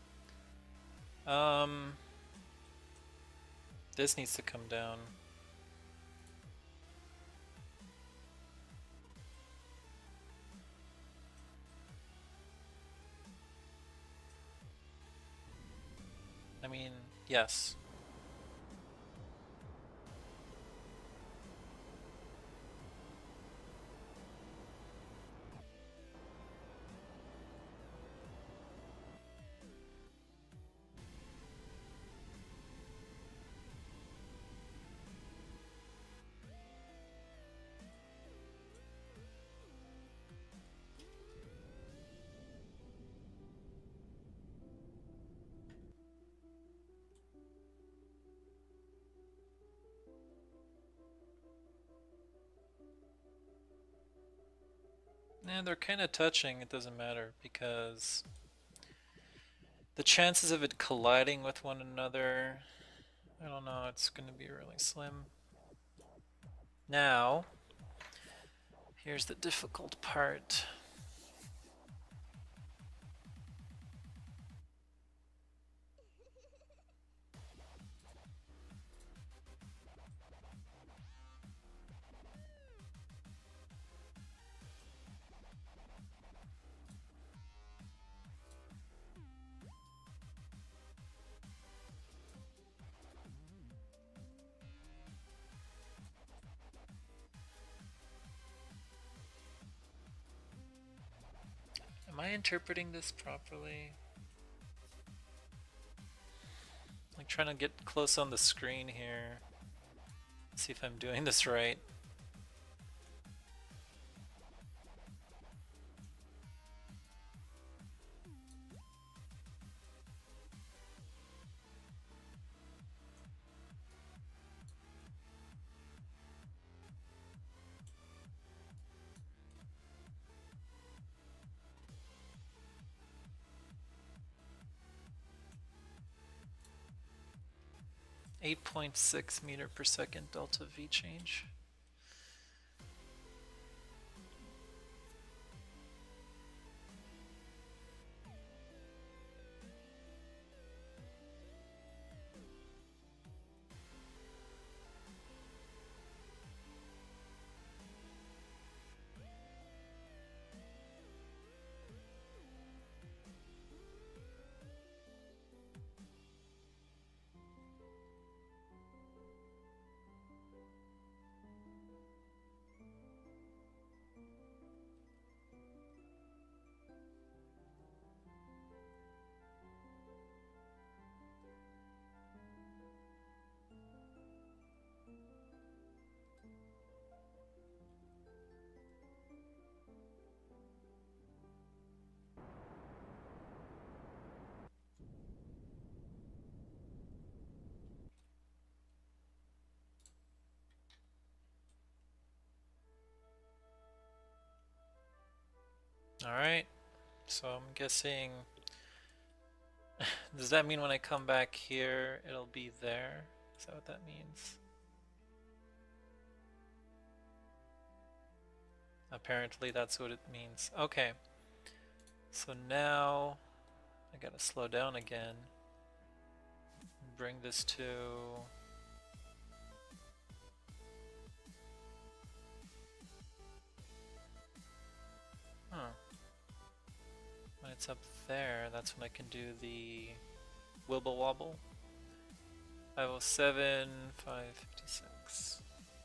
This needs to come down. I mean, yes. And they're kind of touching, it doesn't matter, because the chances of it colliding with one another, I don't know, it's going to be really slim. Now, here's the difficult part. Am I interpreting this properly? Like trying to get close on the screen here. See if I'm doing this right. .6 meter per second delta V change. Alright, so I'm guessing, does that mean when I come back here it'll be there? Is that what that means? Apparently that's what it means. Okay, so now I gotta slow down again. Bring this to Huh. When it's up there, that's when I can do the wibble wobble. 507, 556.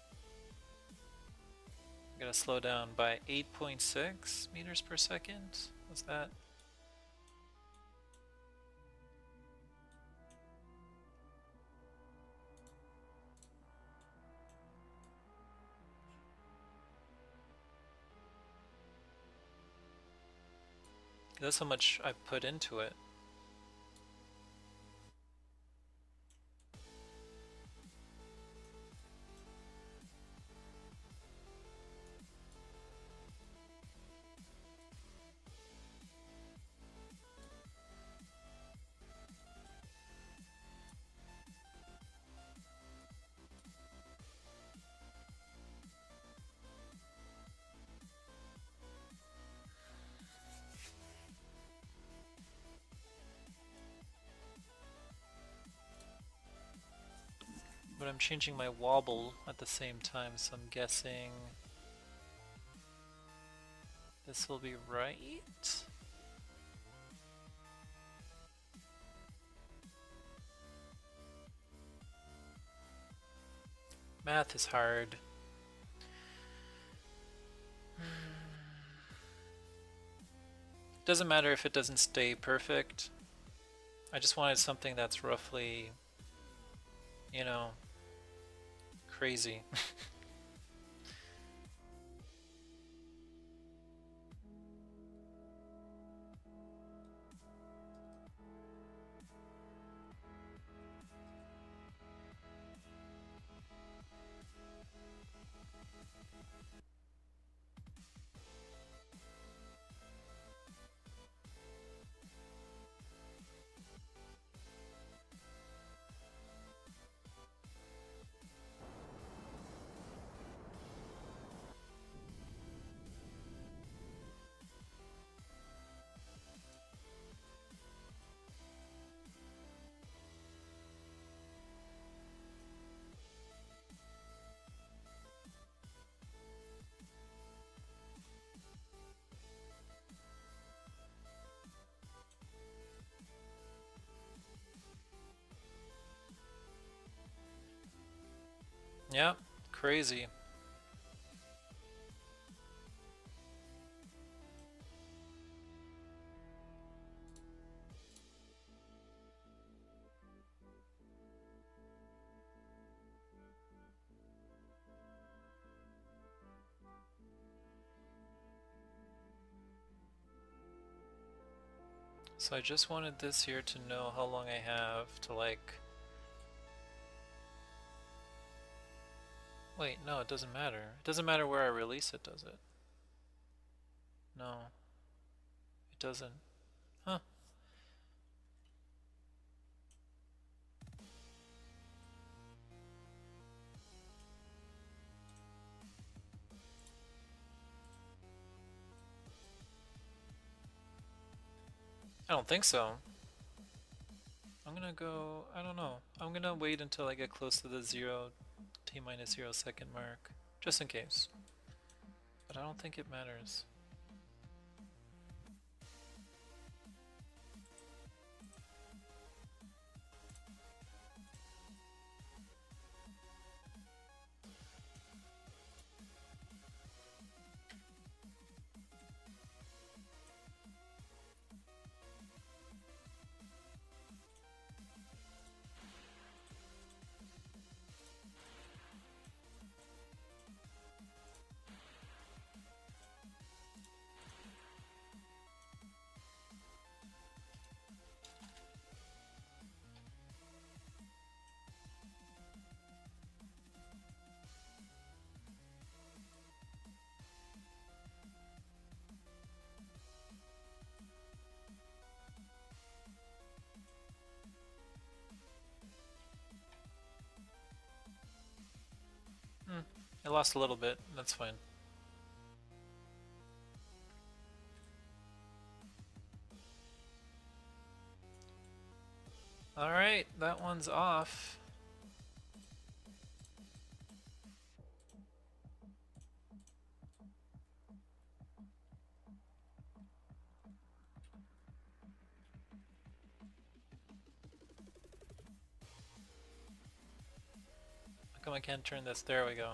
I'm gonna slow down by 8.6 meters per second. What's that? That's how much I put into it. But I'm changing my wobble at the same time, so I'm guessing this will be right? Math is hard. Doesn't matter if it doesn't stay perfect. I just wanted something that's roughly, you know, crazy. Yep, crazy. So I just wanted this here to know how long I have to like... Wait, no, it doesn't matter. It doesn't matter where I release it, does it? No, it doesn't. Huh. I don't think so. I'm gonna go, I don't know. I'm gonna wait until I get close to the t-minus 0 second mark, just in case. But I don't think it matters. I lost a little bit, that's fine. Alright, that one's off. come I can't turn this? There we go.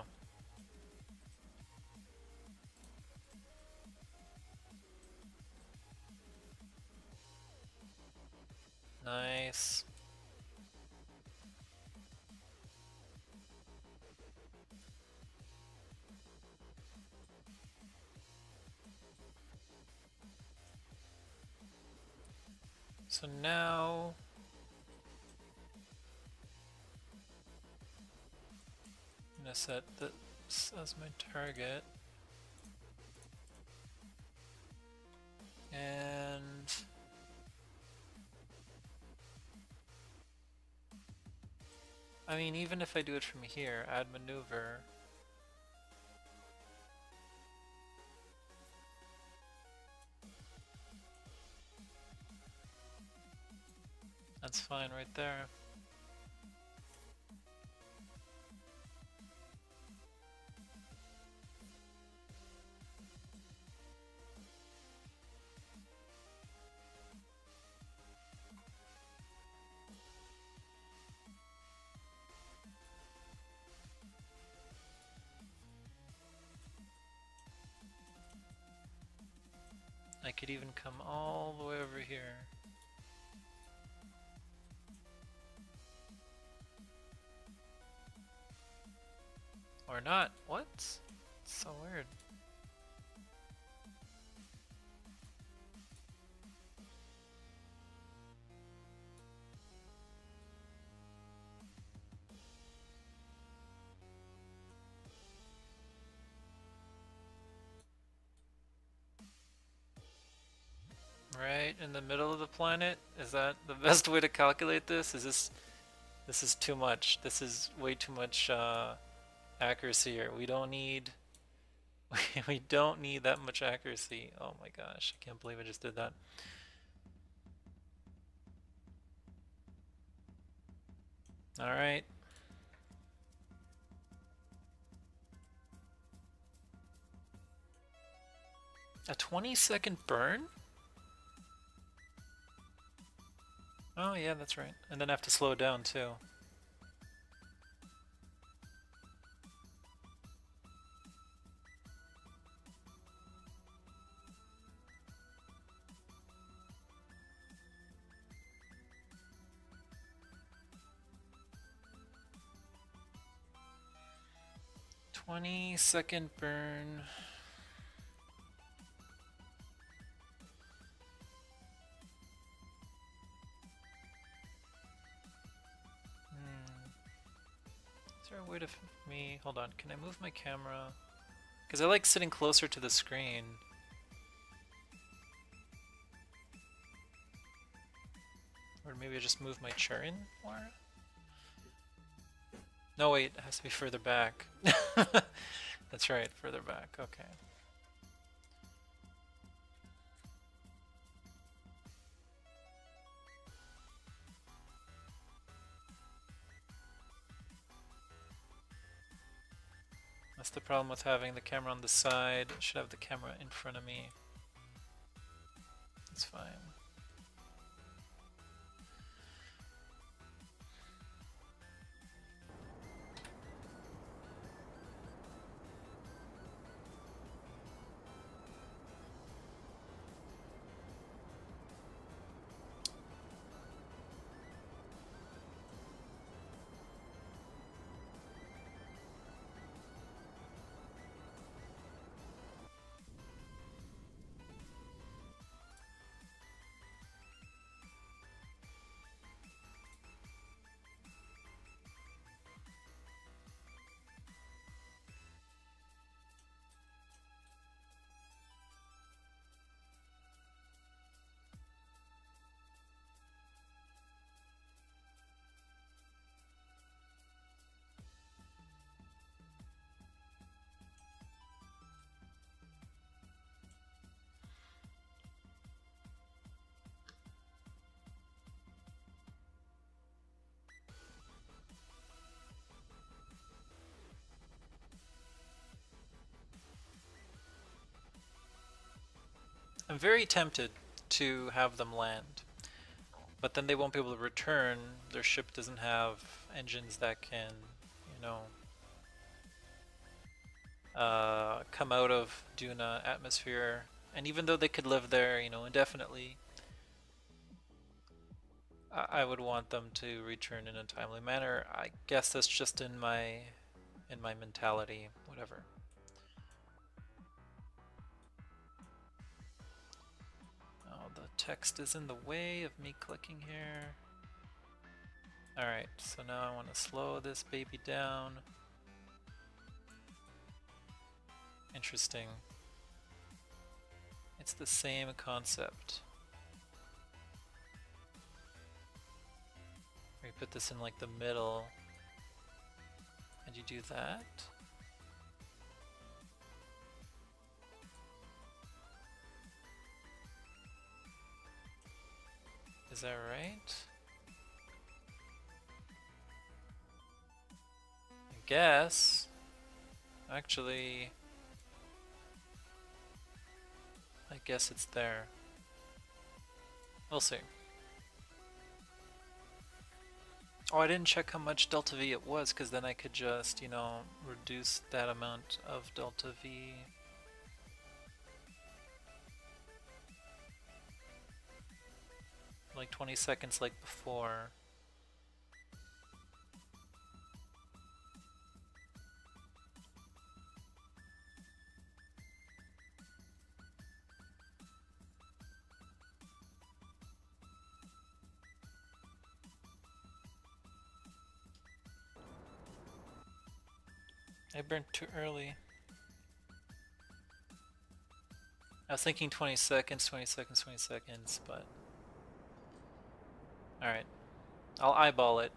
Nice. So now I'm gonna set this as my target. And I mean, even if I do it from here, add maneuver. That's fine right there. I could even come all the way over here. Or not. What? It's so weird. Right in the middle of the planet? Is that the best way to calculate this? This is too much. This is way too much accuracy here. We don't need we don't need that much accuracy. Oh my gosh, I can't believe I just did that. All right. A 20-second burn? Oh yeah, that's right. And then I have to slow down too. Second burn. Is there a way to me? Hold on, can I move my camera? Because I like sitting closer to the screen. Or maybe I just move my chair in more? No, wait, it has to be further back. That's right, further back, okay. That's the problem with having the camera on the side. I should have the camera in front of me. That's fine. I'm very tempted to have them land, but then they won't be able to return. Their ship doesn't have engines that can, you know, come out of Duna atmosphere, and even though they could live there, you know, indefinitely, I would want them to return in a timely manner. I guess that's just in my mentality, whatever. Oh, the text is in the way of me clicking here. Alright, so now I want to slow this baby down. Interesting. It's the same concept. Where you put this in like the middle, and you do that. Is that right? I guess. Actually, I guess it's there. We'll see. Oh, I didn't check how much delta V it was, because then I could just, you know, reduce that amount of delta V. Like 20 seconds like before. I burned too early. I was thinking 20 seconds, 20 seconds, 20 seconds, but... Alright. I'll eyeball it.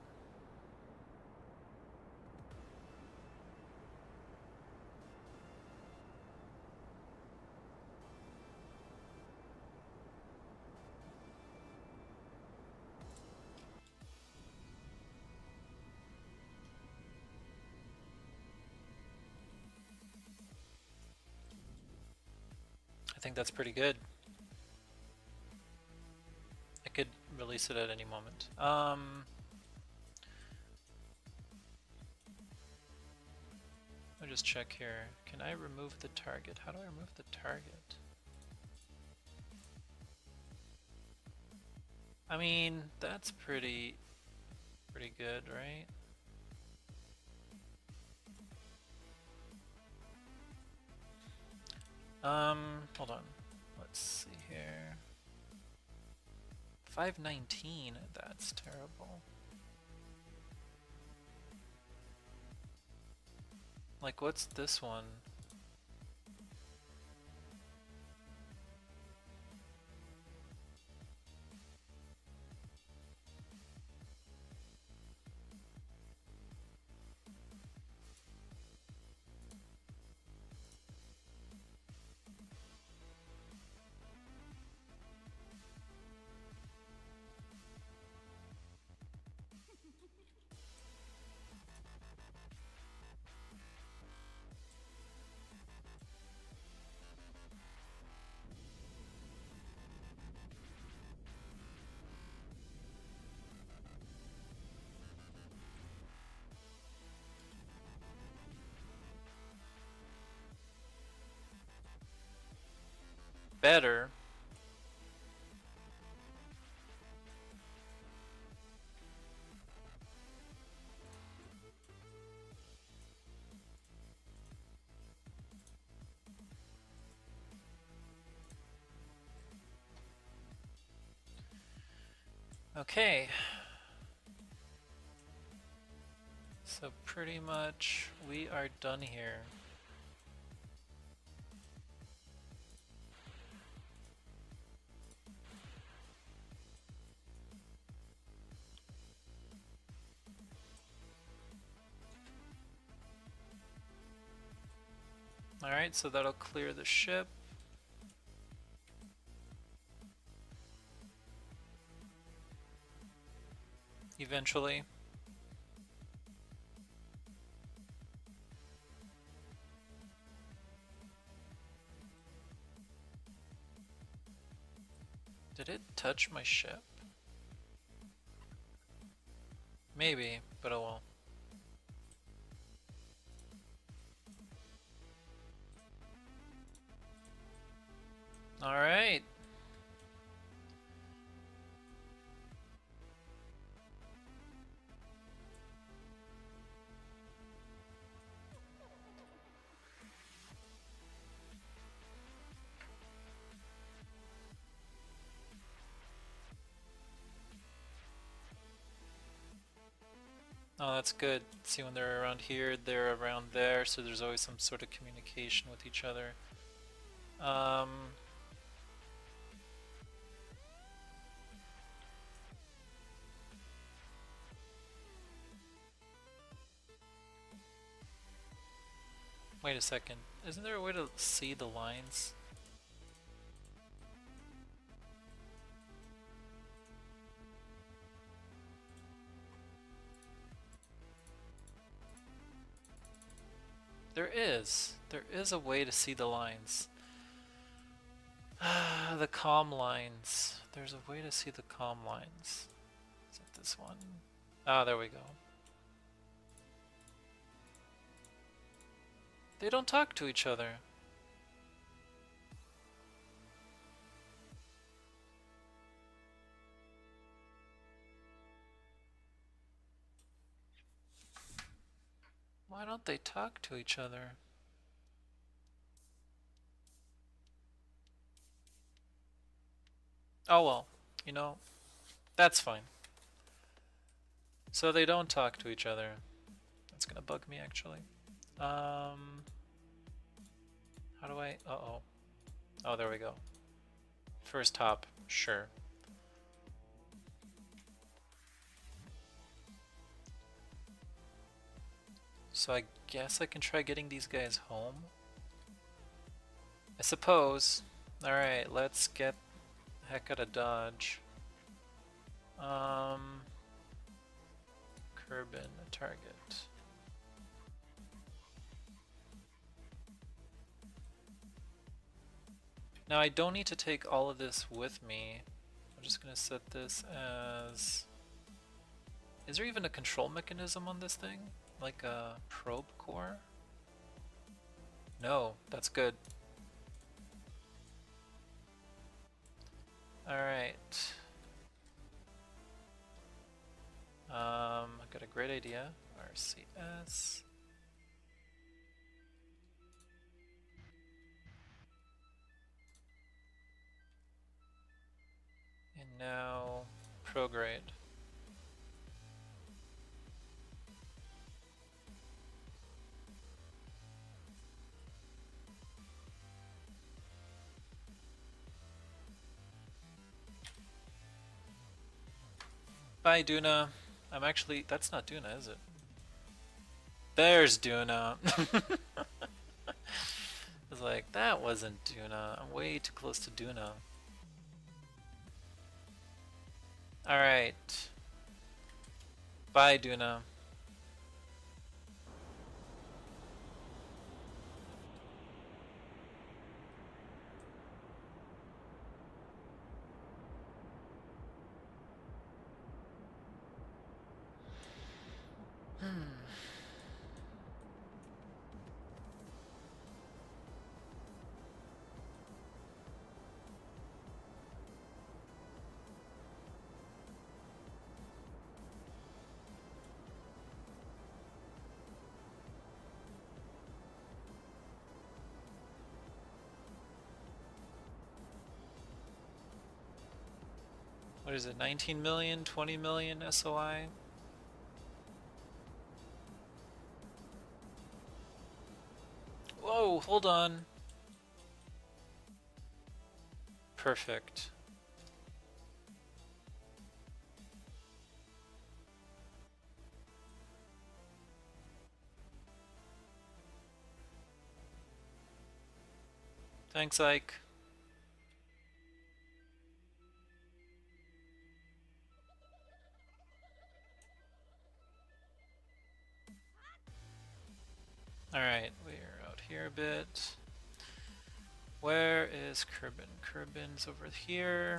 I think that's pretty good. I could release it at any moment. I'll just check here. Can I remove the target? How do I remove the target? I mean, that's pretty good, right? Hold on. Let's see here. 519, that's terrible. Like, what's this one? Better. Okay. So pretty much we are done here. Alright, so that'll clear the ship. Eventually. Did it touch my ship? Maybe, but oh well. Alright. Oh, that's good. See, when they're around here, they're around there, so there's always some sort of communication with each other. Wait a second. Isn't there a way to see the lines? There is. There is a way to see the lines. The comm lines. There's a way to see the comm lines. Is it this one? Ah, there we go. They don't talk to each other. Why don't they talk to each other? Oh well, you know, that's fine. So they don't talk to each other. That's gonna bug me actually. How do I... Uh-oh. Oh, there we go. First hop, sure. So I guess I can try getting these guys home? I suppose. Alright, let's get the heck out of Dodge. Kerbin, target. Now I don't need to take all of this with me. I'm just gonna set this as... Is there even a control mechanism on this thing? Like a probe core? No, that's good. Alright. I've got a great idea. RCS. And now prograde. Bye, Duna. I'm actually... That's not Duna, is it? There's Duna. I was like, that wasn't Duna. I'm way too close to Duna. Alright. Bye, Duna. What is it, 19 million, 20 million SOI? Whoa, hold on. Perfect. Thanks, Ike. Alright, we're out here a bit. Where is Kerbin? Kerbin's over here.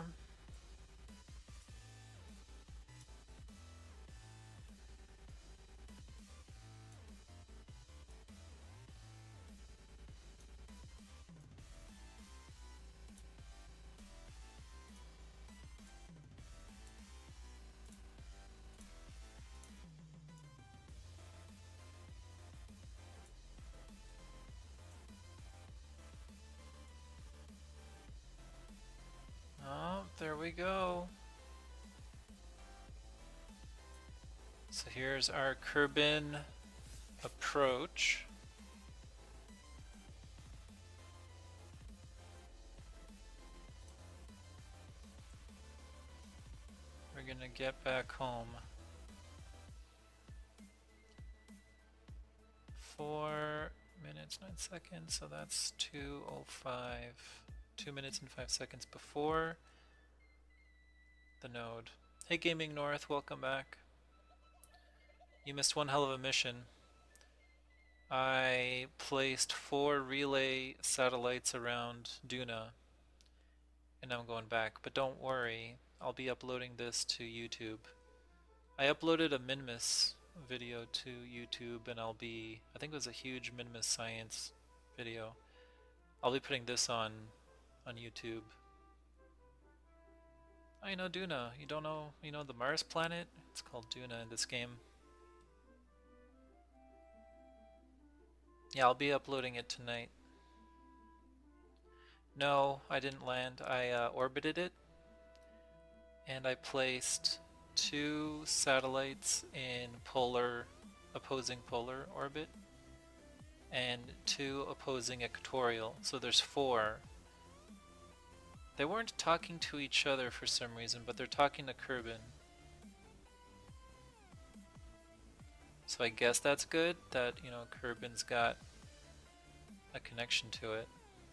we go. So here's our Kerbin approach. We're gonna get back home. 4 minutes 9 seconds, so that's 2:05. 2 minutes and 5 seconds before the node. Hey Gaming North, welcome back. You missed one hell of a mission. I placed 4 relay satellites around Duna, and I'm going back. But don't worry, I'll be uploading this to YouTube. I uploaded a Minmus video to YouTube, and I think it was a huge Minmus science video. I'll be putting this on YouTube. I know Duna. You don't know, the Mars planet? It's called Duna in this game. Yeah, I'll be uploading it tonight. No, I didn't land. I orbited it, and I placed 2 satellites in opposing polar orbit, and 2 opposing equatorial. So there's 4. They weren't talking to each other for some reason, but they're talking to Kerbin. So I guess that's good that, Kerbin's got a connection to it.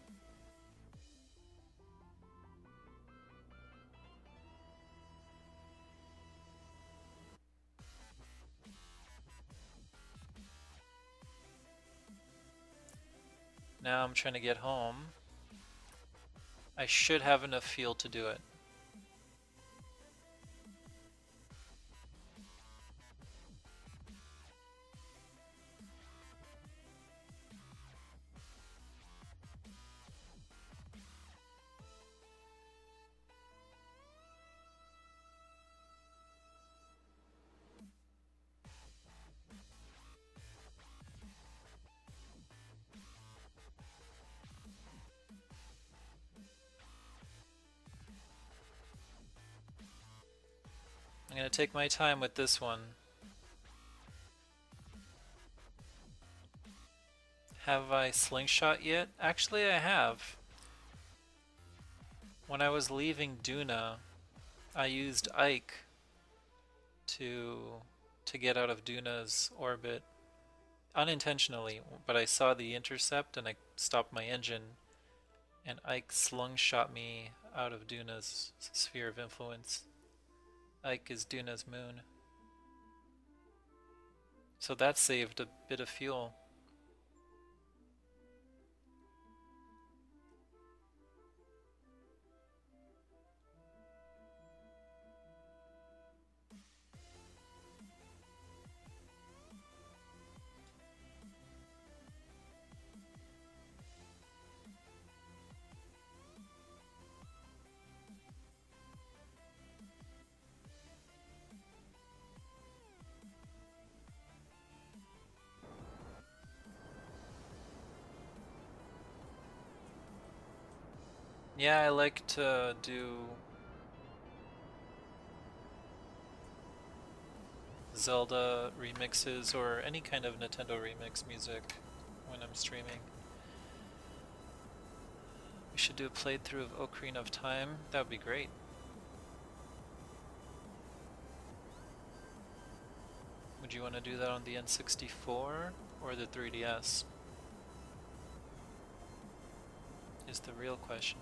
Now I'm trying to get home. I should have enough fuel to do it. I'm gonna take my time with this one. Have I slingshot yet? Actually, I have. When I was leaving Duna, I used Ike to get out of Duna's orbit unintentionally, but I saw the intercept and I stopped my engine, and Ike slingshot me out of Duna's sphere of influence. Ike is Duna's moon. So that saved a bit of fuel. Yeah, I like to do Zelda remixes or any kind of Nintendo remix music when I'm streaming. We should do a playthrough of Ocarina of Time. That would be great. Would you want to do that on the N64 or the 3DS? Is the real question.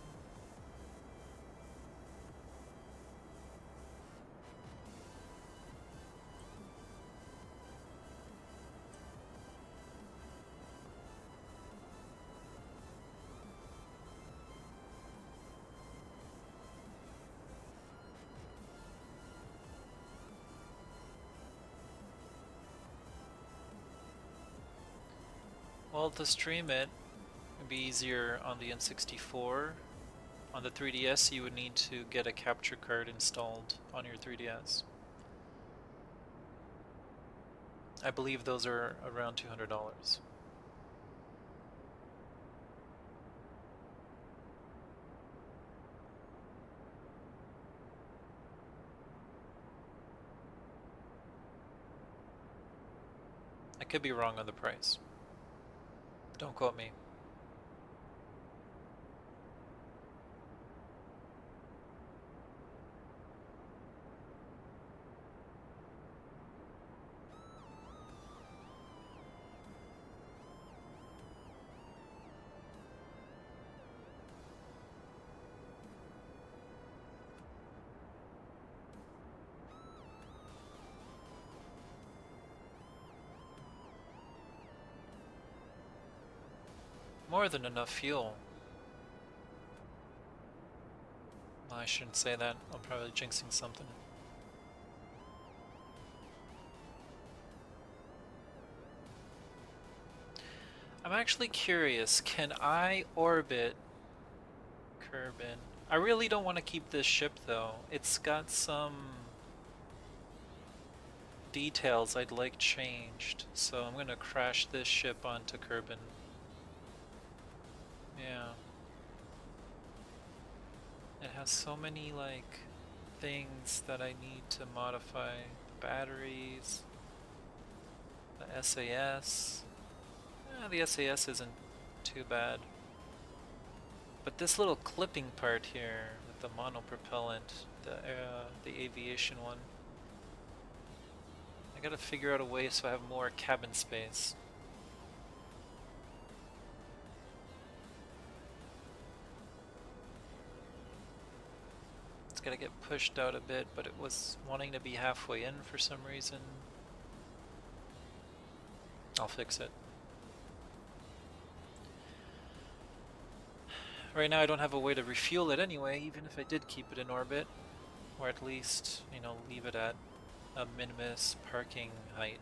Well, to stream it would be easier on the N64. On the 3DS, you would need to get a capture card installed on your 3DS. I believe those are around $200. I could be wrong on the price. Don't quote me. More than enough fuel. Well, I shouldn't say that. I'm probably jinxing something. I'm actually curious, can I orbit Kerbin? I really don't want to keep this ship though. It's got some details I'd like changed, so I'm gonna crash this ship onto Kerbin. Yeah. It has so many like things that I need to modify. The batteries, the SAS. The SAS isn't too bad. But this little clipping part here with the monopropellant, the aviation one, I gotta figure out a way so I have more cabin space. It's gotta get pushed out a bit, but it was wanting to be halfway in for some reason. I'll fix it. Right now I don't have a way to refuel it anyway, even if I did keep it in orbit. Or at least, you know, leave it at a minimus parking height.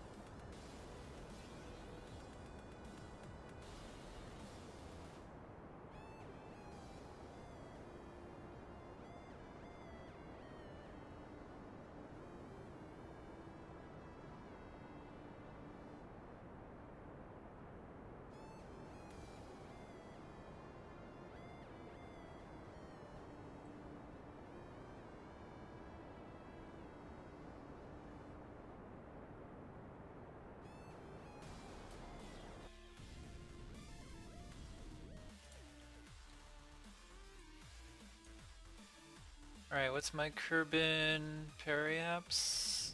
Alright, what's my Kerbin periaps?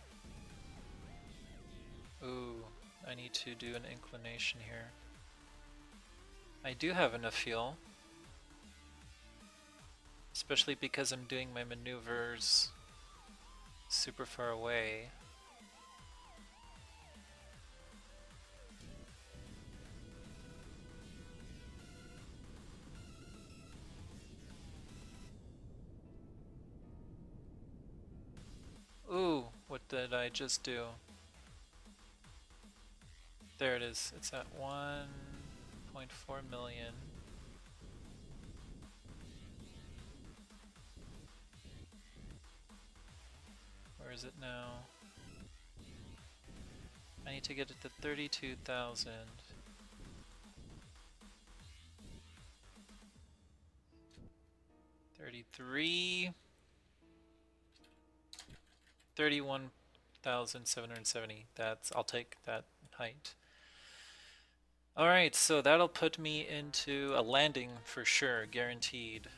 Ooh, I need to do an inclination here. I do have enough fuel. Especially because I'm doing my maneuvers super far away. Ooh, what did I just do? There it is. It's at 1.4 million. Where is it now? I need to get it to 32,000. $33,000. 31,770. I'll take that height. Alright, so that'll put me into a landing for sure, guaranteed.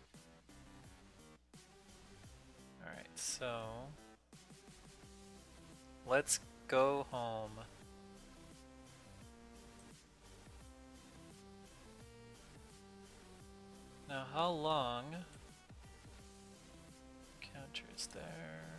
Alright, so let's go home. Now how long? Counter is there.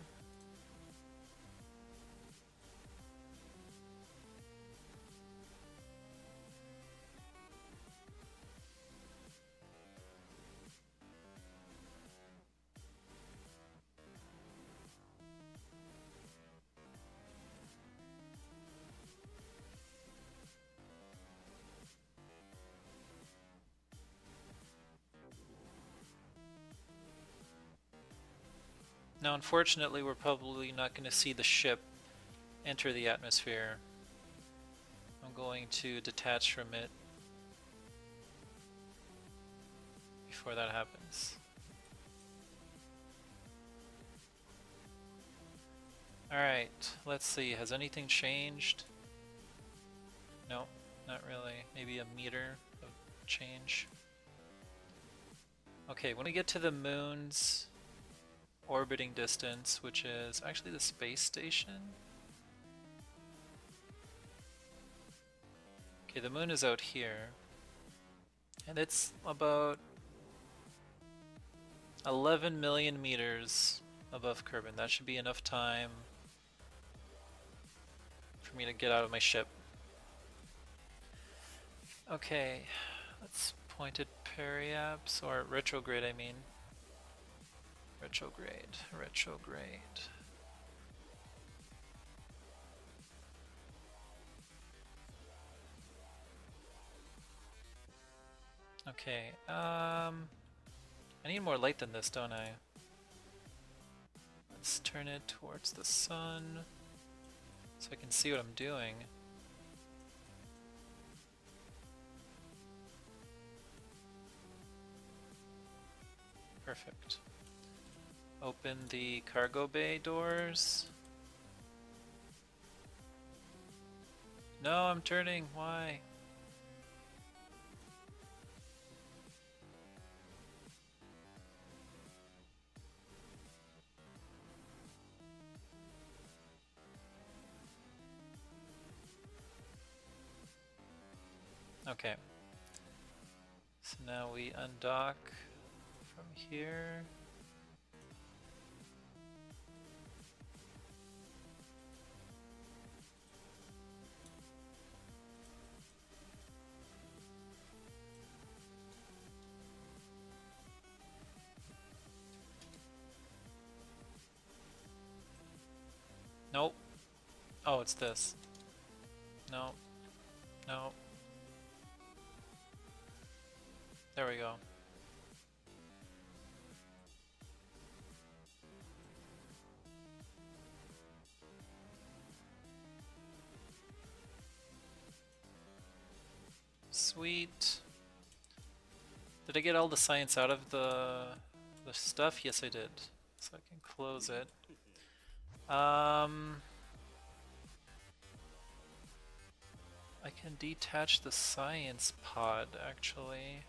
Now unfortunately we're probably not going to see the ship enter the atmosphere. I'm going to detach from it before that happens. Alright, let's see, has anything changed? No, not really. Maybe a meter of change. Okay, when we get to the moon's orbiting distance, which is actually the space station. Okay, the moon is out here. And it's about 11 million meters above Kerbin. That should be enough time for me to get out of my ship. Okay, let's point at periaps, or retrograde I mean. Retrograde, retrograde. Okay, I need more light than this, don't I? Let's turn it towards the sun so I can see what I'm doing. Perfect. Open the cargo bay doors. No, I'm turning. Why? Okay. So now we undock from here. Nope. Oh, it's this. No. No. There we go. Sweet. Did I get all the science out of the stuff? Yes, I did. So I can close it. I can detach the science pod, actually.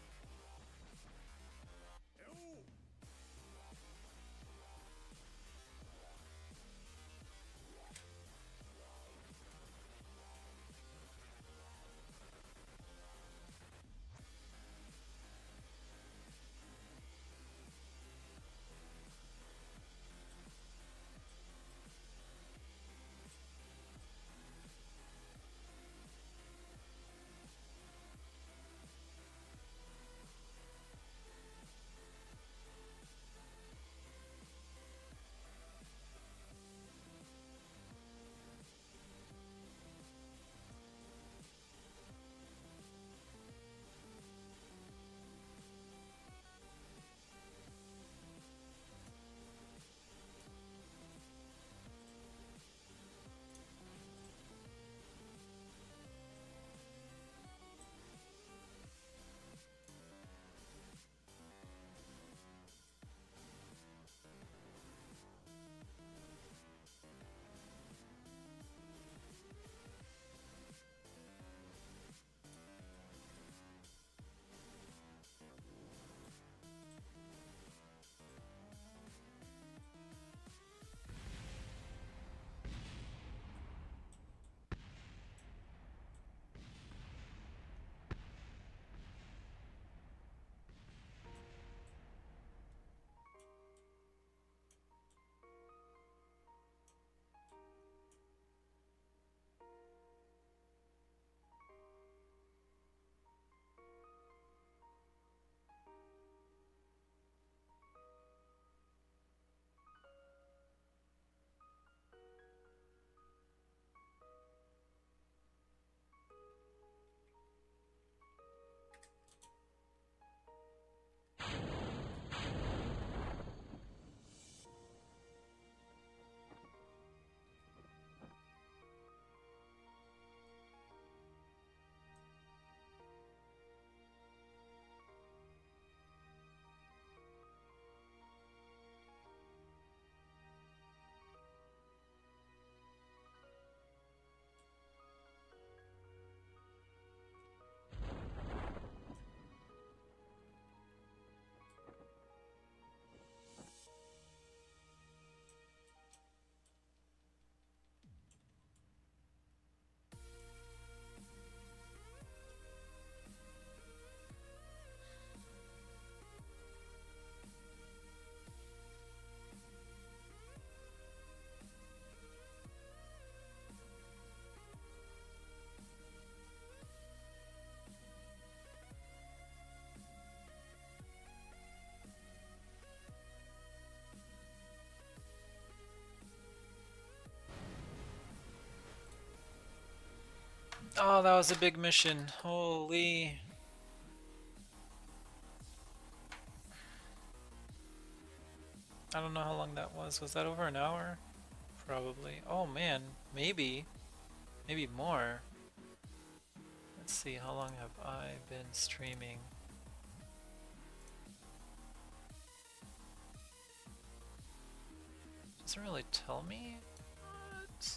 Oh, that was a big mission. Holy. I don't know how long that was. Was that over an hour? Probably. Oh man, maybe. Maybe more. Let's see, how long have I been streaming? Doesn't really tell me. What?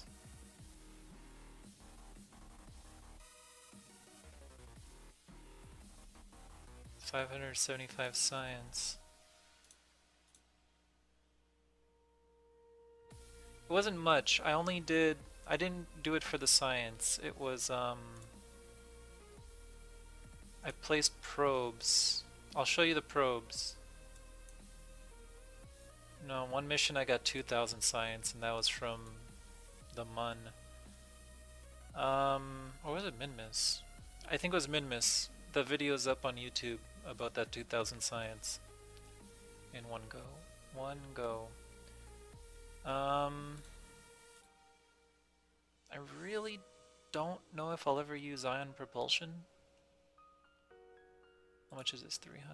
575 science. It wasn't much. I didn't do it for the science. It was, I placed probes. I'll show you the probes. No, one mission I got 2,000 science, and that was from the Mun. Or was it Minmus? I think it was Minmus. The video's up on YouTube about that 2,000 science in one go. One go. I really don't know if I'll ever use ion propulsion. How much is this? 300.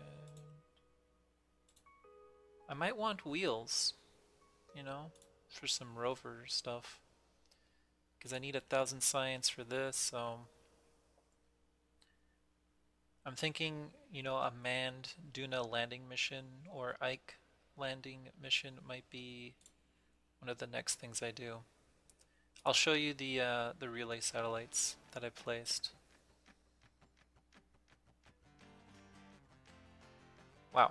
I might want wheels, you know, for some rover stuff. Because I need 1,000 science for this, so I'm thinking, you know, a manned Duna landing mission or Ike landing mission might be one of the next things I do. I'll show you the relay satellites that I placed. Wow.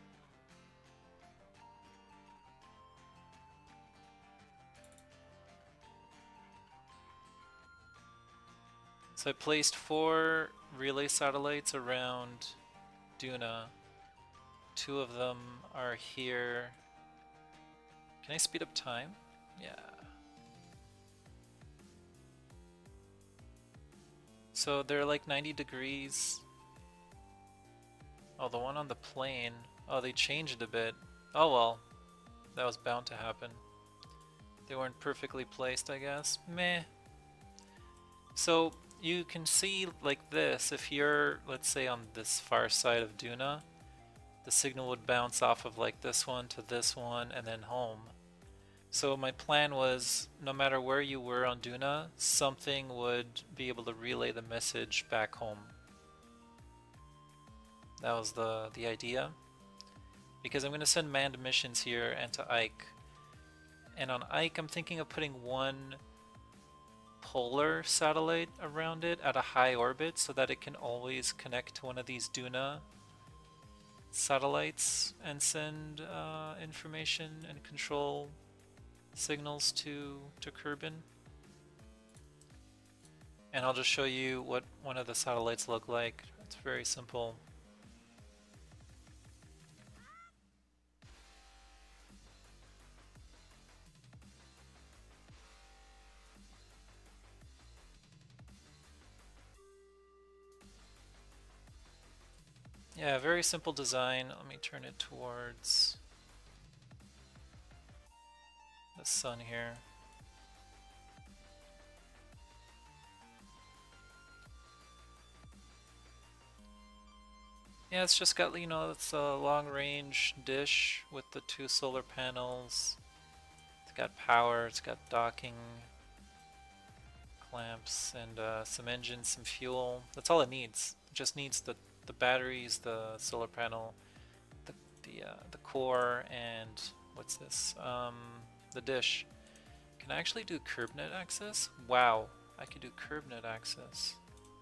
So I placed 4 relay satellites around Duna. 2 of them are here. Can I speed up time? Yeah. So they're like 90 degrees. Oh, the one on the plane. Oh, they changed a bit. Oh well. That was bound to happen. They weren't perfectly placed, I guess. Meh. So you can see like this, if you're, let's say, on this far side of Duna, the signal would bounce off of like this one to this one and then home. So my plan was, no matter where you were on Duna, something would be able to relay the message back home. That was the idea. Because I'm going to send manned missions here and to Ike. And on Ike, I'm thinking of putting one polar satellite around it at a high orbit so that it can always connect to one of these Duna satellites and send information and control signals to Kerbin. And I'll just show you what one of the satellites look like. It's very simple. Yeah, very simple design. Let me turn it towards the sun here. Yeah, it's just got, you know, it's a long-range dish with the 2 solar panels. It's got power, it's got docking clamps, and some engines, some fuel. That's all it needs. It just needs the batteries, the solar panel, the core, and what's this? The dish. Can I actually do CurbNet access? Wow, I can do CurbNet access.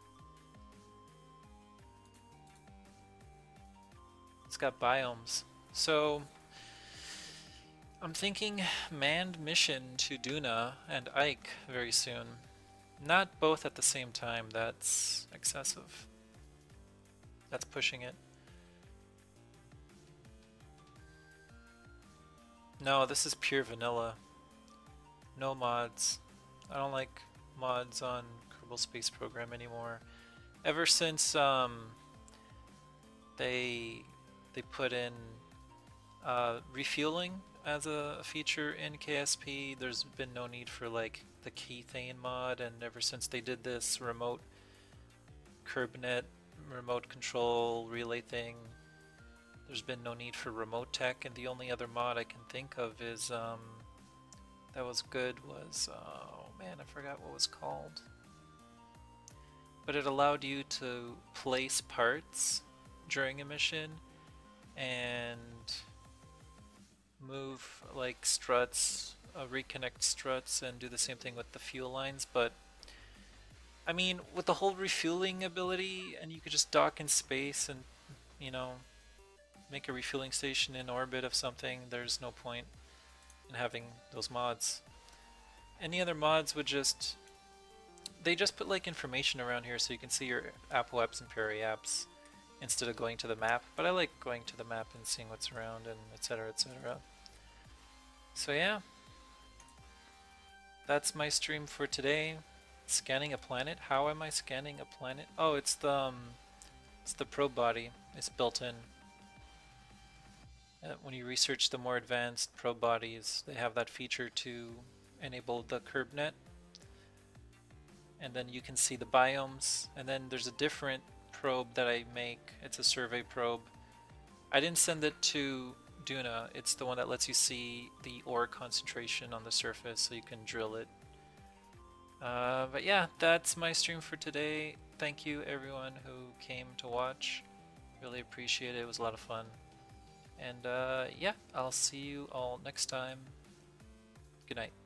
It's got biomes. So I'm thinking manned mission to Duna and Ike very soon. Not both at the same time, that's excessive. That's pushing it. No, this is pure vanilla. No mods. I don't like mods on Kerbal Space Program anymore. Ever since they put in refueling as a feature in KSP. There's been no need for like the keythane mod, and ever since they did this remote KerbNet remote control relay thing, there's been no need for remote tech. And the only other mod I can think of is that was good was oh man, I forgot what it was called, but it allowed you to place parts during a mission and move like struts, reconnect struts, and do the same thing with the fuel lines. But I mean, with the whole refueling ability, and you could just dock in space and, you know, make a refueling station in orbit of something, there's no point in having those mods. Any other mods would just, they just put like information around here so you can see your apoaps and periaps instead of going to the map. But I like going to the map and seeing what's around and etc, etc. So yeah, that's my stream for today. Scanning a planet. How am I scanning a planet? Oh, it's the probe body. It's built in. When you research the more advanced probe bodies, they have that feature to enable the KerbNet. And then you can see the biomes. And then there's a different probe that I make. It's a survey probe. I didn't send it to Duna. It's the one that lets you see the ore concentration on the surface so you can drill it. But yeah, that's my stream for today. Thank you everyone who came to watch. Really appreciate it. It was a lot of fun. And yeah, I'll see you all next time. Good night.